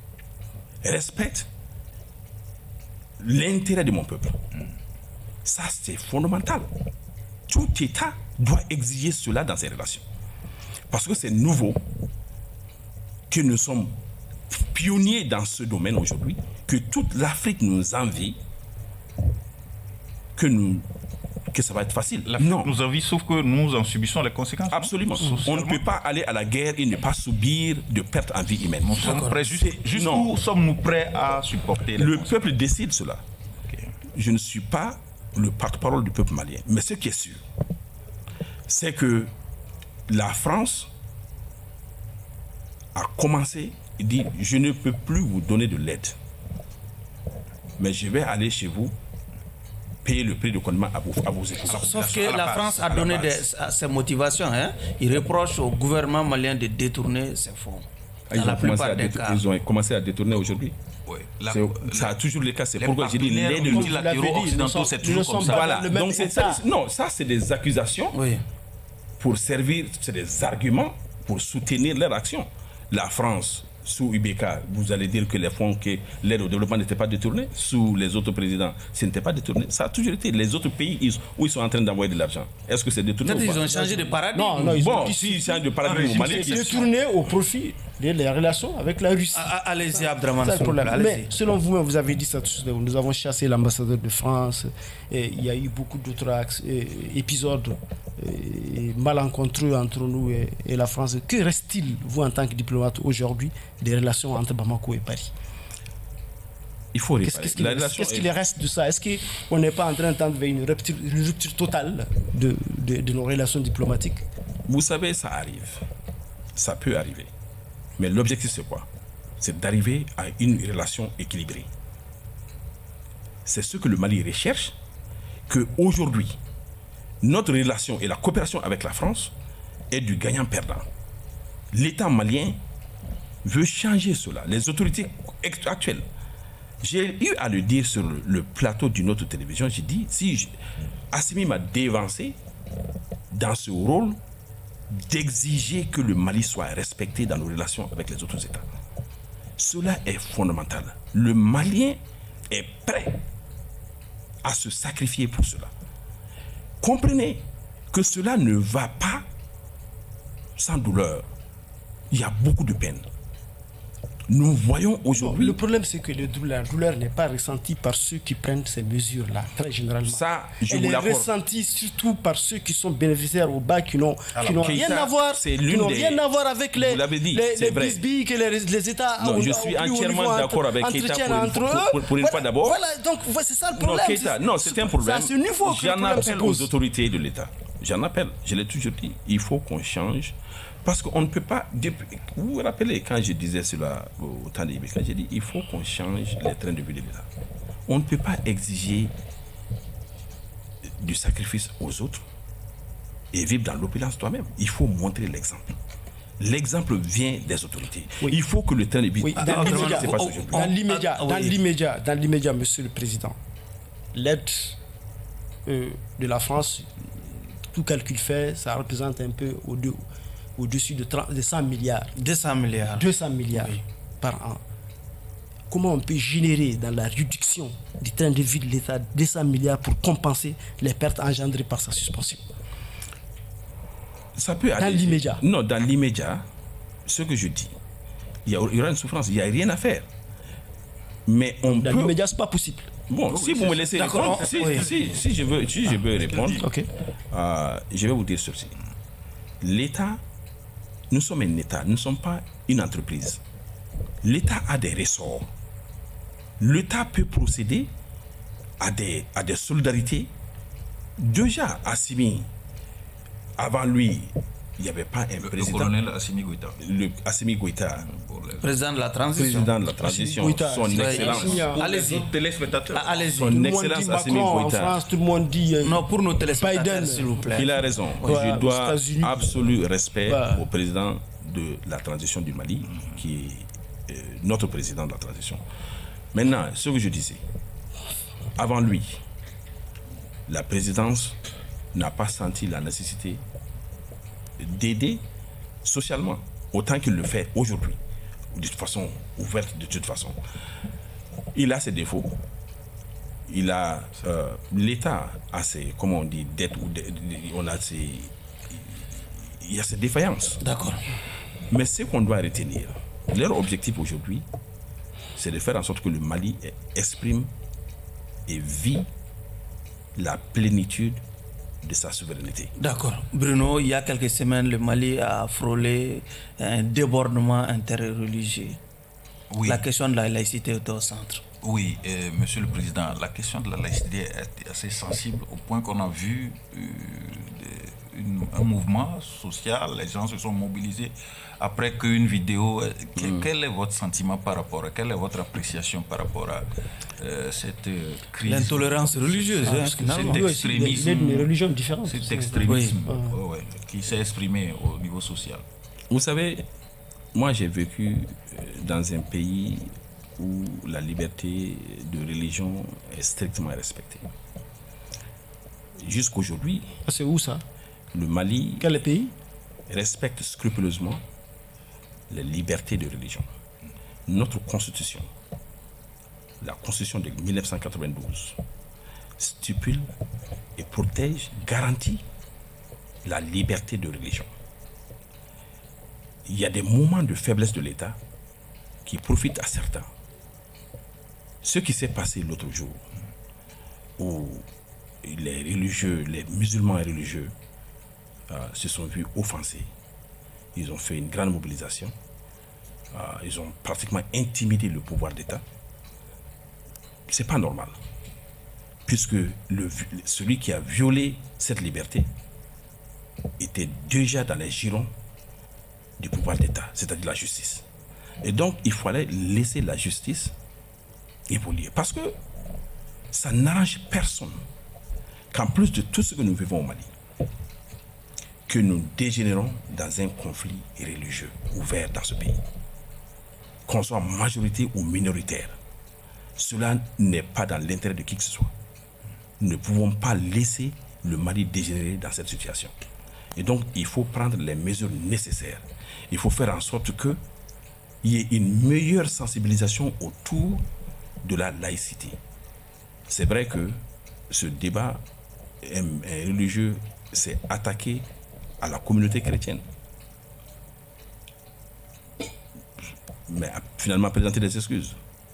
respecte l'intérêt de mon peuple. Ça, c'est fondamental. Tout État doit exiger cela dans ses relations. Parce que c'est nouveau que nous sommes pionniers dans ce domaine aujourd'hui, que toute l'Afrique nous envie, que ça va être facile. Non. Nous envie, sauf que nous en subissons les conséquences. Absolument. On ne peut pas aller à la guerre et ne pas subir de pertes en vie humaine. Nous sommes prêts. Jusqu'où sommes-nous prêts à supporter le peuple décide cela. Okay. Je ne suis pas le porte-parole du peuple malien. Mais ce qui est sûr, c'est que la France a commencé et dit « Je ne peux plus vous donner de l'aide, mais je vais aller chez vous payer le prix de condiment à vos épouses. » Sauf que la France a donné ses motivations. Hein. Il reproche au gouvernement malien de détourner ses fonds. Ils ont commencé à détourner aujourd'hui. Oui. Ça a toujours le cas. C'est pourquoi j'ai dit l'aide multilatéraux occidentaux, c'est toujours comme ça. Voilà. Donc ça, c'est des accusations pour servir, c'est des arguments pour soutenir leur action. La France, sous Ibeka, vous allez dire que les fonds, que l'aide au développement n'était pas détournée. Sous les autres présidents, ce n'était pas détourné. Ça a toujours été. Les autres pays où ils sont en train d'envoyer de l'argent, est-ce que c'est détourné ou pas? Ils ont changé de paradigme. Non, ils ont changé de paradigme au Mali. C'est détourné au profit des relations avec la Russie. Allez-y, Abdraman. Mais selon vous, vous avez dit ça tout de suite. Nous avons chassé l'ambassadeur de France. Et il y a eu beaucoup d'autres épisodes malencontreux entre nous et la France. Que reste-t-il, vous, en tant que diplomate, aujourd'hui, des relations entre Bamako et Paris? Il faut Qu'est-ce qu'il reste de ça? Est-ce qu'on n'est pas en train de tendre vers une rupture totale de nos relations diplomatiques? Vous savez, ça arrive. Ça peut arriver. Mais l'objectif, c'est quoi? C'est d'arriver à une relation équilibrée. C'est ce que le Mali recherche, qu'aujourd'hui, notre relation et la coopération avec la France est du gagnant-perdant. L'État malien veut changer cela. Les autorités actuelles. J'ai eu à le dire sur le plateau d'une autre télévision. J'ai dit, si Assimi m'a dévancé dans ce rôle d'exiger que le Mali soit respecté dans nos relations avec les autres États. Cela est fondamental. Le Malien est prêt à se sacrifier pour cela. comprenez que cela ne va pas sans douleur. Il y a beaucoup de peine. Nous voyons aujourd'hui... Le problème, c'est que la douleur n'est pas ressentie par ceux qui prennent ces mesures-là, très généralement. Ça, je Elle vous est l'accorde. ressentie surtout par ceux qui sont bénéficiaires au bas, qui n'ont rien Keïta, à voir, rien à voir avec les, vous l'avez dit, les c'est vrai. bisbiques et les États. Non, je suis entièrement d'accord avec Keïta pour une fois d'abord. Voilà, donc c'est ça le Non, problème. Keïta, non, c'est un problème. C'est à ce niveau que le J'en problème se appelle pose. aux autorités de l'État. J'en appelle, je l'ai toujours dit. Il faut qu'on change. Parce qu'on ne peut pas... Vous vous rappelez quand je disais cela au temps des quand j'ai dit il faut qu'on change les trains de vie de l'État. On ne peut pas exiger du sacrifice aux autres et vivre dans l'opulence toi-même. Il faut montrer l'exemple. L'exemple vient des autorités. Oui. Il faut que le train de vie... Oui, dans l'immédiat. dans l'immédiat, Monsieur le Président, l'aide de la France, tout calcul fait, ça représente un peu au-dessus de 100 milliards. 200 milliards. 200 milliards par an. Comment on peut générer dans la réduction du train de vie de l'État 200 milliards pour compenser les pertes engendrées par sa suspension? Ça peut dans l'immédiat. Non, dans l'immédiat, ce que je dis, il y aura une souffrance, il n'y a rien à faire. Mais dans l'immédiat, ce n'est pas possible. Bon, si vous me laissez répondre, si je veux répondre, je vais vous dire ceci. L'État, nous sommes un État, nous ne sommes pas une entreprise. L'État a des ressorts. L'État peut procéder à des solidarités. Déjà, Assimi, avant lui, il n'y avait pas un président. Le colonel Assimi Goïta. Assimi Goïta. Président de la transition. Président de la transition. Goïta, son excellence. Allez-y. Téléspectateurs. Allez-y. Son excellence Assimi En Goïta. France, tout le monde dit... Non, pour nos téléspectateurs, Biden. s'il vous plaît. Il a raison. Ouais, Je dois aux États-Unis. absolu respect au président de la transition du Mali, qui est notre président de la transition. Maintenant, ce que je disais, avant lui, la présidence n'a pas senti la nécessité d'aider socialement autant qu'il le fait aujourd'hui, de toute façon ouverte, de toute façon. Il a ses défauts. Il a l'État a ses, comment on dit, dettes ou on a ses, il y a ses défaillances. D'accord. Mais ce qu'on doit retenir, leur objectif aujourd'hui, c'est de faire en sorte que le Mali exprime et vit la plénitude de sa souveraineté. D'accord. Bruno, il y a quelques semaines, le Mali a frôlé un débordement interreligieux. Oui. La question de la laïcité était au centre. Oui, Monsieur le Président, la question de la laïcité est assez sensible au point qu'on a vu un mouvement social, les gens se sont mobilisés après qu'une vidéo... Quel est votre sentiment par rapport à... Quelle est votre appréciation par rapport à cette crise? L'intolérance religieuse, finalement. Cet extrémisme, une religion différente. Cet extrémisme qui s'est exprimé au niveau social. Vous savez, moi j'ai vécu dans un pays où la liberté de religion est strictement respectée. Jusqu'aujourd'hui... C'est où ça? Le Mali... Quel pays? Respecte scrupuleusement les libertés de religion. Notre constitution, la constitution de 1992, stipule et protège, garantit la liberté de religion. Il y a des moments de faiblesse de l'État qui profitent à certains. Ce qui s'est passé l'autre jour, où les religieux, les musulmans et religieux se sont vus offensés. Ils ont fait une grande mobilisation. Ils ont pratiquement intimidé le pouvoir d'État. Ce n'est pas normal. Puisque celui qui a violé cette liberté était déjà dans les girons du pouvoir d'État, c'est-à-dire la justice. Et donc, il fallait laisser la justice évoluer. Parce que ça n'arrange personne qu'en plus de tout ce que nous vivons au Mali, que nous dégénérons dans un conflit religieux ouvert dans ce pays. Qu'on soit majorité ou minoritaire, cela n'est pas dans l'intérêt de qui que ce soit. Nous ne pouvons pas laisser le Mali dégénérer dans cette situation. Et donc, il faut prendre les mesures nécessaires. Il faut faire en sorte qu'il y ait une meilleure sensibilisation autour de la laïcité. C'est vrai que ce débat un religieux s'est attaqué à la communauté chrétienne, mais a finalement présenté des excuses.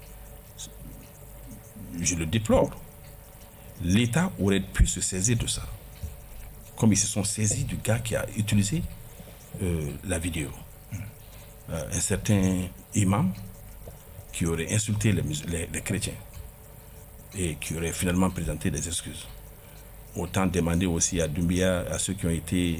Je le déplore. L'État aurait pu se saisir de ça, comme ils se sont saisis du gars qui a utilisé la vidéo. Un certain imam qui aurait insulté les chrétiens et qui aurait finalement présenté des excuses. Autant demander aussi à Doumbia, à ceux qui ont été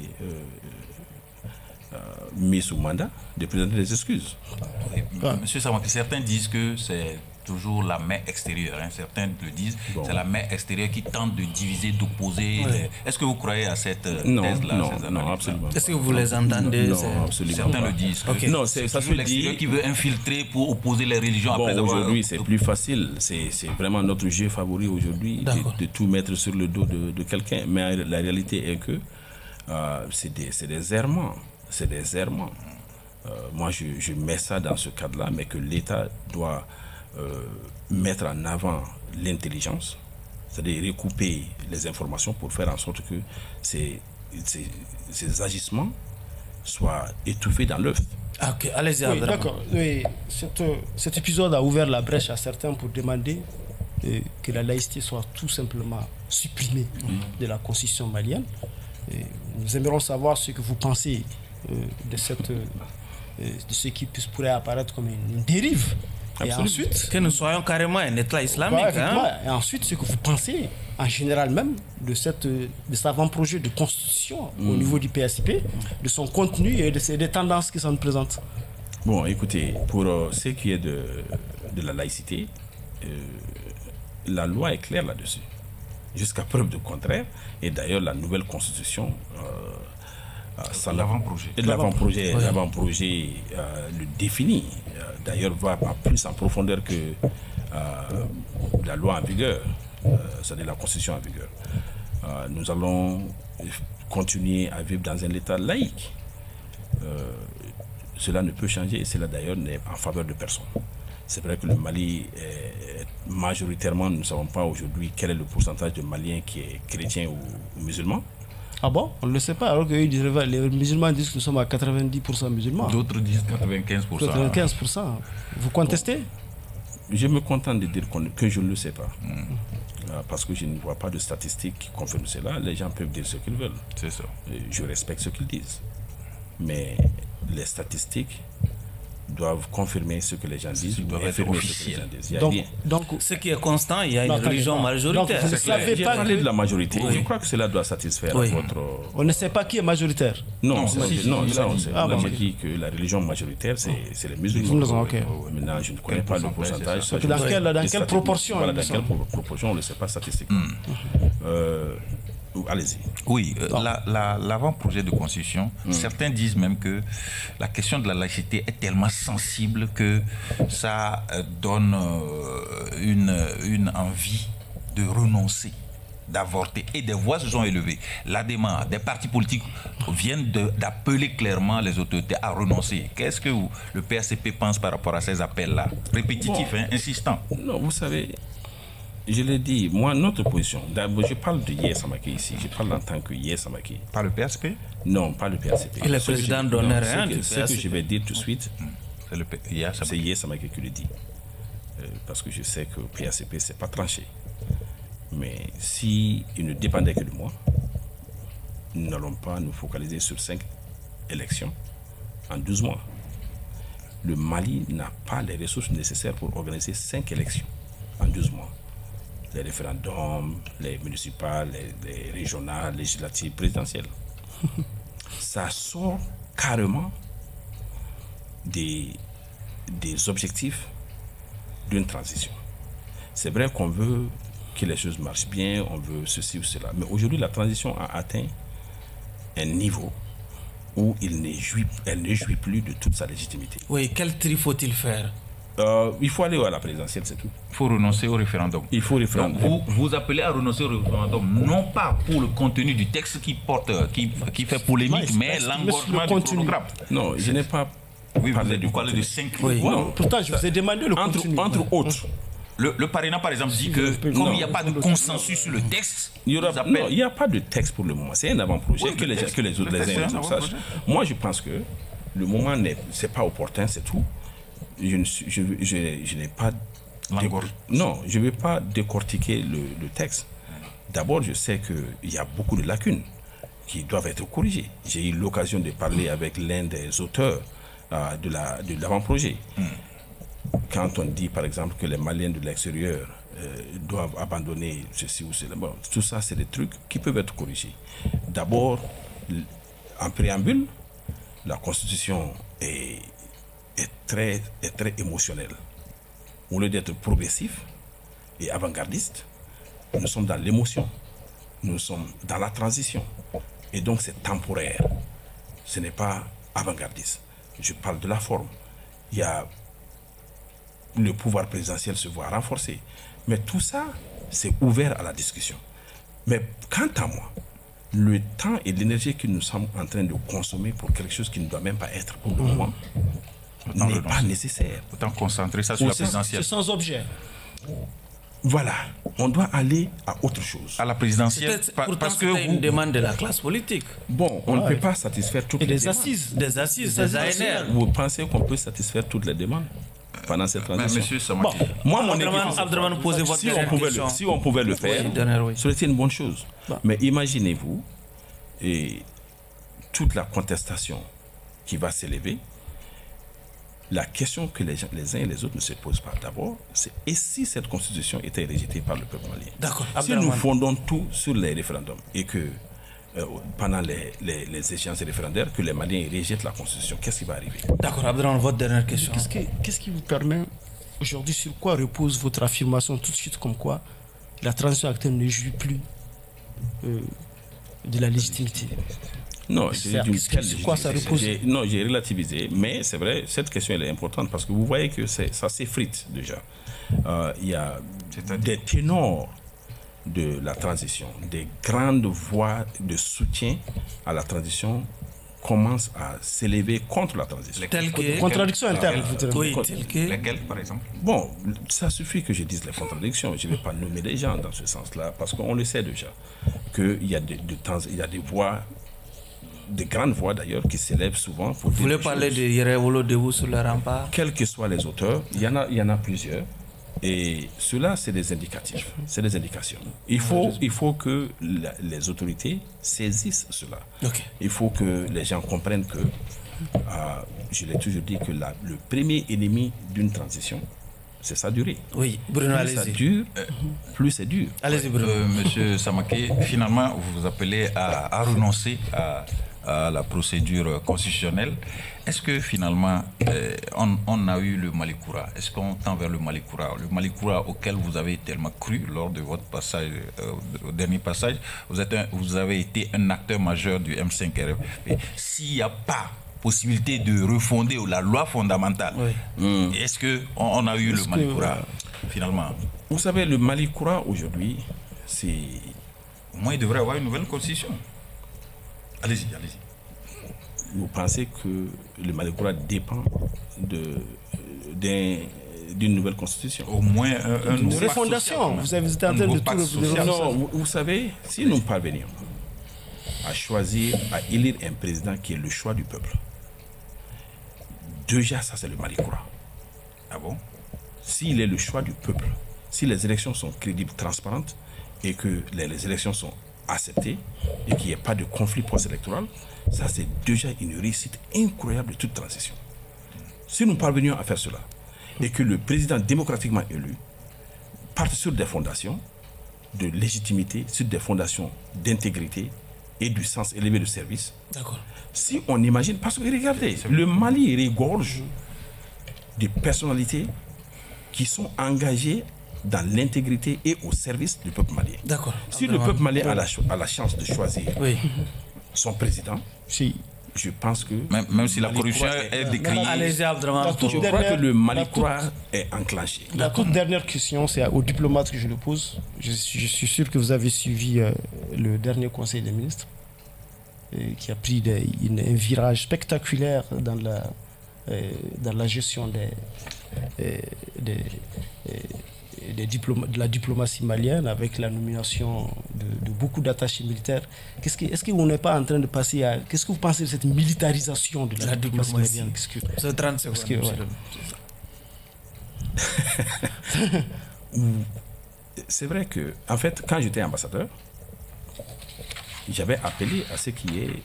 mis sous mandat, de présenter des excuses. Monsieur Samake, certains disent que c'est toujours la main extérieure. Hein. Certains le disent, c'est la main extérieure qui tente de diviser, d'opposer. Est-ce que vous croyez à cette thèse-là? Non, absolument. Est-ce que vous les entendez? Non, absolument. Certains le disent. Que non, c'est ça toujours se dit. l'extérieur qui veut infiltrer pour opposer les religions. Bon, après aujourd'hui, c'est plus facile. C'est vraiment notre jeu favori aujourd'hui, de tout mettre sur le dos de quelqu'un. Mais la réalité est que c'est des errements. C'est des errements. Moi, je mets ça dans ce cadre-là, mais que l'État doit mettre en avant l'intelligence, c'est-à-dire recouper les informations pour faire en sorte que ces agissements soient étouffés dans l'œuf. Ok, allez-y. Oui, d'accord. Oui, cet épisode a ouvert la brèche à certains pour demander que la laïcité soit tout simplement supprimée de la constitution malienne. Et nous aimerions savoir ce que vous pensez de ce qui pourrait apparaître comme une dérive. Et ensuite, que nous soyons carrément un État islamique. Et ensuite, ce que vous pensez, en général même, de cet avant-projet de constitution au niveau du PSP, de son contenu et des tendances qui s'en présentent. Bon, écoutez, pour ce qui est de la laïcité, la loi est claire là-dessus, jusqu'à preuve du contraire. Et d'ailleurs, la nouvelle constitution... L'avant-projet le définit. D'ailleurs, va plus en profondeur que la loi en vigueur, c'est-à-dire la constitution en vigueur. Nous allons continuer à vivre dans un État laïque. Cela ne peut changer et cela d'ailleurs n'est en faveur de personne. C'est vrai que le Mali, majoritairement, nous ne savons pas aujourd'hui quel est le pourcentage de Maliens qui est chrétien ou musulman. Ah bon? On ne le sait pas, alors que les musulmans disent que nous sommes à 90% musulmans. D'autres disent 95%. 95%. Vous contestez? Je me contente de dire que je ne le sais pas. Parce que je ne vois pas de statistiques qui confirment cela. Les gens peuvent dire ce qu'ils veulent. C'est ça. Je respecte ce qu'ils disent. Mais les statistiques doivent confirmer ce que les gens disent, doivent affirmer ce que les gens disent. Donc, ce qui est constant, il y a une religion majoritaire. Donc, vous ne savez J'ai pas parlé de la majorité. Je crois que cela doit satisfaire votre... On ne sait pas qui est majoritaire. Non, ça on sait. J'ai dit que la religion majoritaire, c'est les musulmans. Maintenant, je ne connais pas le pourcentage. Dans quelle proportion? Dans quelle proportion, on ne le sait pas statistiquement. Allez-y. Oui, l'avant-projet de constitution, certains disent même que la question de la laïcité est tellement sensible que ça donne une envie de renoncer, d'avorter. Et des voix se sont élevées. L'ADEMA, des partis politiques viennent d'appeler clairement les autorités à renoncer. Qu'est-ce que le PACP pense par rapport à ces appels-là? Répétitifs, insistants. Non, vous savez... Je l'ai dit, moi, notre position, je parle de Yaya Samake ici, je parle en tant que Yaya Samake. Pas le PSP? Non, pas le PSP. Il est président d'honneur. Ce que je vais dire tout de suite, c'est Yaya Samake qui le dit. Parce que je sais que le PSP, ce n'est pas tranché. Mais s'il ne dépendait que de moi, nous n'allons pas nous focaliser sur 5 élections en 12 mois. Le Mali n'a pas les ressources nécessaires pour organiser 5 élections en 12 mois. Les référendums, les municipales, les régionales, législatives, présidentielles. Ça sort carrément des objectifs d'une transition. C'est vrai qu'on veut que les choses marchent bien, on veut ceci ou cela. Mais aujourd'hui, la transition a atteint un niveau où elle ne jouit plus de toute sa légitimité. Oui, quel tri faut-il faire? Il faut aller à la présidentielle, c'est tout. Il faut renoncer au référendum. Il faut référendum. Donc, vous appelez à renoncer au référendum, non pas pour le contenu du texte qui fait polémique, mais l'engorgement du programme. Non, je n'ai pas parlé de 5 Pourtant, je vous ai demandé le contenu. Entre autres, Le parrainat, par exemple, dit que comme il n'y a pas de consensus sur le texte, il n'y a pas de texte pour le moment. C'est un avant-projet que les autres sachent. Moi, je pense que le moment c'est pas opportun, c'est tout. Je n'ai pas... Non, je ne vais pas décortiquer le texte. D'abord, je sais qu'il y a beaucoup de lacunes qui doivent être corrigées. J'ai eu l'occasion de parler avec l'un des auteurs de l'avant-projet. Quand on dit, par exemple, que les Maliens de l'extérieur doivent abandonner ceci ou cela, bon, tout ça, c'est des trucs qui peuvent être corrigés. D'abord, en préambule, la Constitution est très émotionnelle. Au lieu d'être progressif et avant-gardiste, nous sommes dans l'émotion, nous sommes dans la transition. Et donc c'est temporaire, ce n'est pas avant-gardiste. Je parle de la forme. Il y a le pouvoir présidentiel se voit renforcé. Mais tout ça, c'est ouvert à la discussion. Mais quant à moi, le temps et l'énergie que nous sommes en train de consommer pour quelque chose qui ne doit même pas être pour le moment n'est pas nécessaire. Autant concentrer ça sur la présidentielle. C'est sans objet. Voilà, on doit aller à autre chose. À la présidentielle, parce que c'est une demande de la classe politique. Bon, on ne peut pas satisfaire toutes les demandes. Des assises, des ANR. Vous pensez qu'on peut satisfaire toutes les demandes pendant cette transition? Monsieur Samaki. Moi, Abdraman, posez votre question. Si on pouvait le faire, ce serait une bonne chose. Mais imaginez-vous toute la contestation qui va s'élever. La question que les uns et les autres ne se posent pas d'abord, c'est et si cette constitution était rejetée par le peuple malien? D'accord. Si nous fondons tout sur les référendums et que pendant les échéances référendaires, que les Maliens rejettent la constitution, qu'est-ce qui va arriver? D'accord, Abdraman, votre dernière question. Qu'est-ce qui vous permet aujourd'hui, sur quoi repose votre affirmation tout de suite comme quoi la transition actuelle ne jouit plus de la légitimité? Non, quoi ça repose? Non, j'ai relativisé, mais c'est vrai, cette question elle est importante parce que vous voyez que ça s'effrite déjà. Il y a des ténors de la transition, des grandes voix de soutien à la transition commencent à s'élever contre la transition. Contradiction interne. Lesquelles, par exemple? Bon, ça suffit que je dise les contradictions. Je ne vais pas nommer des gens dans ce sens-là parce qu'on le sait déjà qu'il y a des voix, de grandes voix d'ailleurs qui s'élèvent souvent. Vous voulez parler de Yerewolo Debout sur le rempart? Quels que soient les auteurs, il y en a plusieurs. Et cela, c'est des indicatifs, c'est des indications. Il faut que les autorités saisissent cela. Okay. Il faut que les gens comprennent que, je l'ai toujours dit, que le premier ennemi d'une transition, c'est sa durée. Oui, Bruno, plus ça dure, plus c'est dur. Allez-y, Bruno. Monsieur Samaki, finalement, vous vous appelez à renoncer à la procédure constitutionnelle. Est-ce que finalement, on a eu le Malikoura? Est-ce qu'on tend vers le Malikoura? Le Malikoura auquel vous avez tellement cru lors de votre passage, au dernier passage, vous avez été un acteur majeur du M5RF. S'il n'y a pas possibilité de refonder la loi fondamentale, est-ce qu'on a eu le Malikoura finalement? Vous savez, le Malikoura aujourd'hui, c'est... Au moins, il devrait y avoir une nouvelle constitution. Allez-y. Vous pensez que le Malikoura dépend d'une nouvelle constitution? Au moins une refondation. Vous avez été en train de tout. Non, vous savez, si nous parvenions à choisir, à élire un président qui est le choix du peuple, déjà ça c'est le Malikoura. Ah bon? S'il est le choix du peuple, si les élections sont crédibles, transparentes et que les élections sont acceptées et qu'il n'y ait pas de conflit post-électoral, ça c'est déjà une réussite incroyable de toute transition. Si nous parvenions à faire cela et que le président démocratiquement élu parte sur des fondations de légitimité, sur des fondations d'intégrité et du sens élevé de service. D'accord. Si on imagine, parce que regardez, le Mali regorge de personnalités qui sont engagées dans l'intégrité et au service du peuple malien. D'accord. Si le peuple malien a la chance de choisir son président, je pense que... Même si la corruption est décriée... Je crois que le Malikoura est enclenché. La toute dernière question, c'est aux diplomates que je le pose. Je suis sûr que vous avez suivi le dernier Conseil des ministres qui a pris un virage spectaculaire dans dans la gestion de la diplomatie malienne, avec la nomination de beaucoup d'attachés militaires. Est-ce qu'on n'est pas en train de passer à... Qu'est-ce que vous pensez de cette militarisation de la diplomatie malienne? C'est 30 secondes. C'est vrai que, en fait, quand j'étais ambassadeur, j'avais appelé à ce qu'il y ait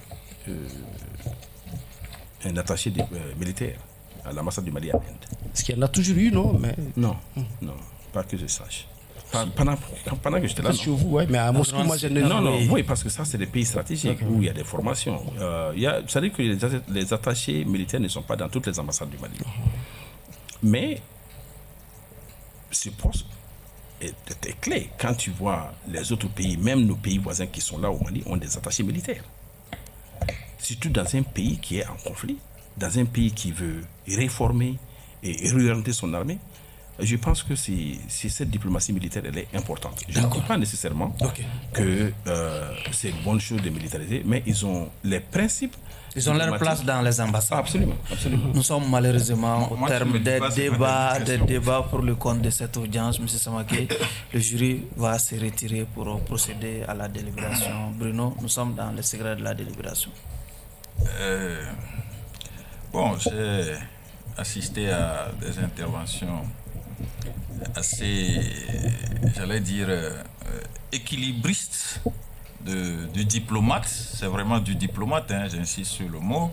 un attaché militaire à l'ambassade du Mali à Inde. Est-ce qu'il y en a toujours eu, non? Non, pas que je sache. Pendant que j'étais là, chez vous, ouais, mais à Moscou, moi, oui, parce que ça, c'est des pays stratégiques où il y a des formations. C'est-à-dire que les attachés militaires ne sont pas dans toutes les ambassades du Mali. Mais ce poste est clé. Quand tu vois les autres pays, même nos pays voisins qui sont là au Mali, ont des attachés militaires. Surtout dans un pays qui est en conflit, dans un pays qui veut réformer et réorienter son armée. Je pense que cette diplomatie militaire, elle est importante. Je ne dis pas nécessairement que c'est une bonne chose de militariser, mais ils ont les principes. Ils ont leur place dans les ambassades. Absolument. Nous sommes malheureusement au terme des débats pour le compte de cette audience. M. Samaké, le jury va se retirer pour procéder à la délibération. Bruno, nous sommes dans le secret de la délibération. J'ai assisté à des interventions assez, j'allais dire, équilibristes du diplomate. C'est vraiment du diplomate, j'insiste sur le mot.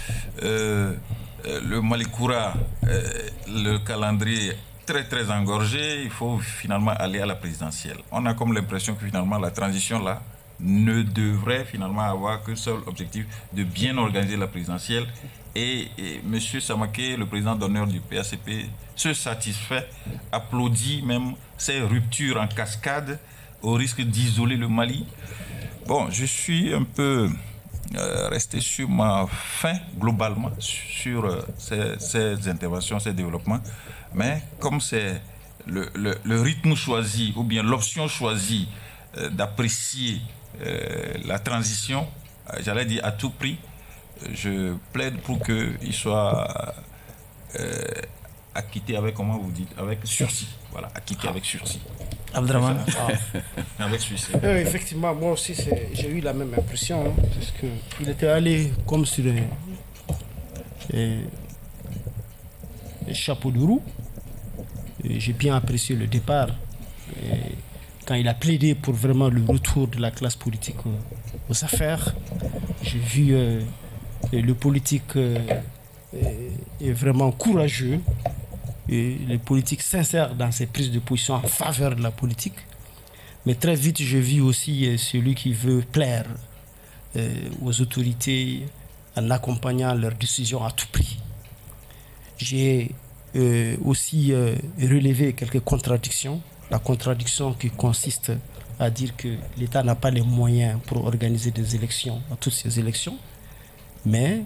Le Malikoura, le calendrier très très engorgé, il faut finalement aller à la présidentielle. On a comme l'impression que finalement la transition là ne devrait finalement avoir qu'un seul objectif, de bien organiser la présidentielle. Et M. Samaké, le président d'honneur du PACP, se satisfait, applaudit même ces ruptures en cascade au risque d'isoler le Mali. Je suis un peu resté sur ma faim globalement sur ces interventions, ces développements. Mais comme c'est le rythme choisi ou bien l'option choisie d'apprécier la transition, j'allais dire à tout prix, je plaide pour qu'il soit acquitté avec, comment vous dites, avec sursis. Voilà, acquitté avec sursis. Abdraman. Avec sursis. Effectivement, moi aussi, j'ai eu la même impression, parce qu'il était allé comme sur un chapeau de roue. J'ai bien apprécié le départ. Quand il a plaidé pour vraiment le retour de la classe politique aux affaires, j'ai vu le politique est vraiment courageux, et le politique sincère dans ses prises de position en faveur de la politique. Mais très vite, j'ai vu aussi celui qui veut plaire aux autorités en accompagnant leurs décisions à tout prix. J'ai aussi relevé quelques contradictions. La contradiction qui consiste à dire que l'État n'a pas les moyens pour organiser des élections, à toutes ces élections, mais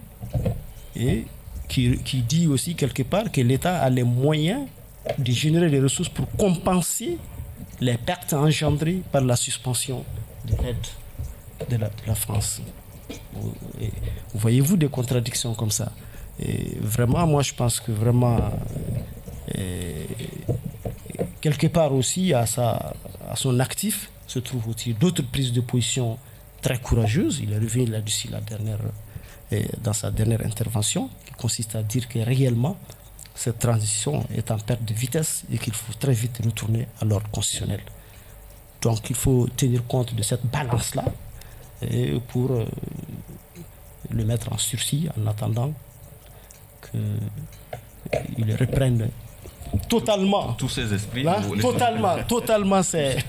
qui dit aussi quelque part que l'État a les moyens de générer des ressources pour compenser les pertes engendrées par la suspension de l'aide de la France. Voyez-vous des contradictions comme ça? Et vraiment, moi je pense que vraiment quelque part aussi à son actif se trouvent aussi d'autres prises de position très courageuses. Il est revenu là-dessus dans sa dernière intervention, qui consiste à dire que réellement cette transition est en perte de vitesse et qu'il faut très vite retourner à l'ordre constitutionnel. Donc il faut tenir compte de cette balance-là pour le mettre en sursis en attendant qu'il reprenne totalement tous ces esprits, totalement ces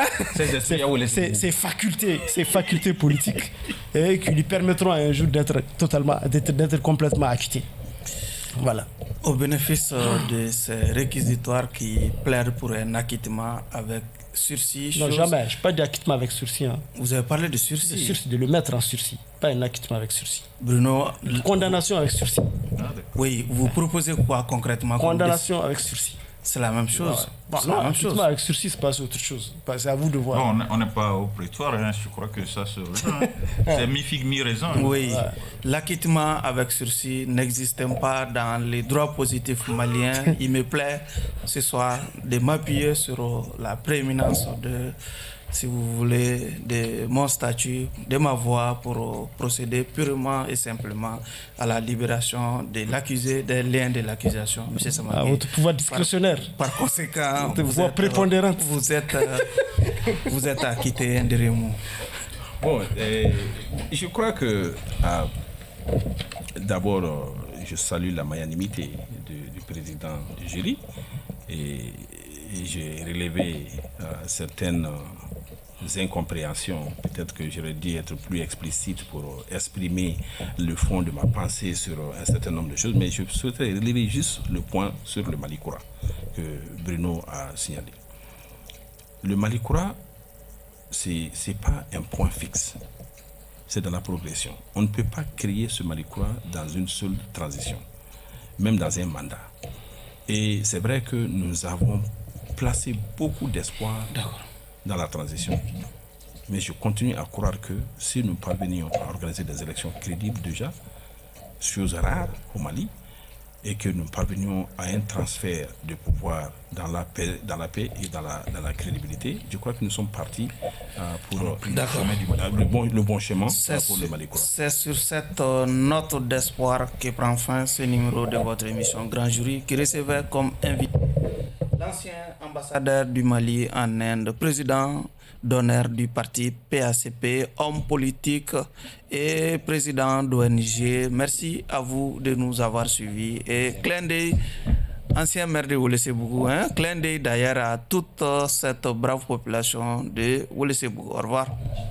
facultés politiques qui lui permettront un jour d'être complètement acquitté. Voilà. Au bénéfice de ces réquisitoires qui plaident pour un acquittement avec sursis. Non, jamais. Je n'ai pas d'acquittement avec sursis. Vous avez parlé de sursis. De le mettre en sursis, pas un acquittement avec sursis. Bruno, condamnation avec sursis. Oui, vous proposez quoi concrètement? Condamnation avec sursis. C'est la même chose. C'est la Non, même chose. effectivement, avec sursis, c'est pas autre chose. C'est à vous de voir. Bon, on n'est pas au prétoire, hein, je crois que ça se rejoint. C'est mi-figue, mi-raisin. Oui, l'acquittement avec sursis n'existe pas dans les droits positifs maliens. Il me plaît ce soir de m'appuyer sur la prééminence de, si vous voulez, de mon statut, de ma voix pour procéder purement et simplement à la libération de l'accusé, des liens de l'accusation. Monsieur Samake, Votre pouvoir discrétionnaire. par conséquent, Votre voix prépondérante. vous êtes acquitté indirectement. Bon, je crois que d'abord, je salue la magnanimité du président du jury et j'ai relevé certaines incompréhensions. Peut-être que j'aurais dû être plus explicite pour exprimer le fond de ma pensée sur un certain nombre de choses, mais je souhaiterais relever juste le point sur le Malikoura que Bruno a signalé. Le Malikoura, c'est pas un point fixe, c'est dans la progression. On ne peut pas créer ce Malikoura dans une seule transition, même dans un mandat. Et c'est vrai que nous avons placé beaucoup d'espoir dans la transition. Mais je continue à croire que si nous parvenions à organiser des élections crédibles déjà, chose rare au Mali, et que nous parvenions à un transfert de pouvoir dans la paix et dans la crédibilité, je crois que nous sommes partis pour le bon chemin pour le Mali. C'est sur cette note d'espoir que prend fin ce numéro de votre émission Grand Jury qui recevait comme invité l'ancien ambassadeur du Mali en Inde, président d'honneur du parti PACP, homme politique et président d'ONG. Merci à vous de nous avoir suivis. Et clin d'œil, ancien maire de Wole-Sebugou, clin d'œil d'ailleurs à toute cette brave population de Wole-Sebugou. Au revoir.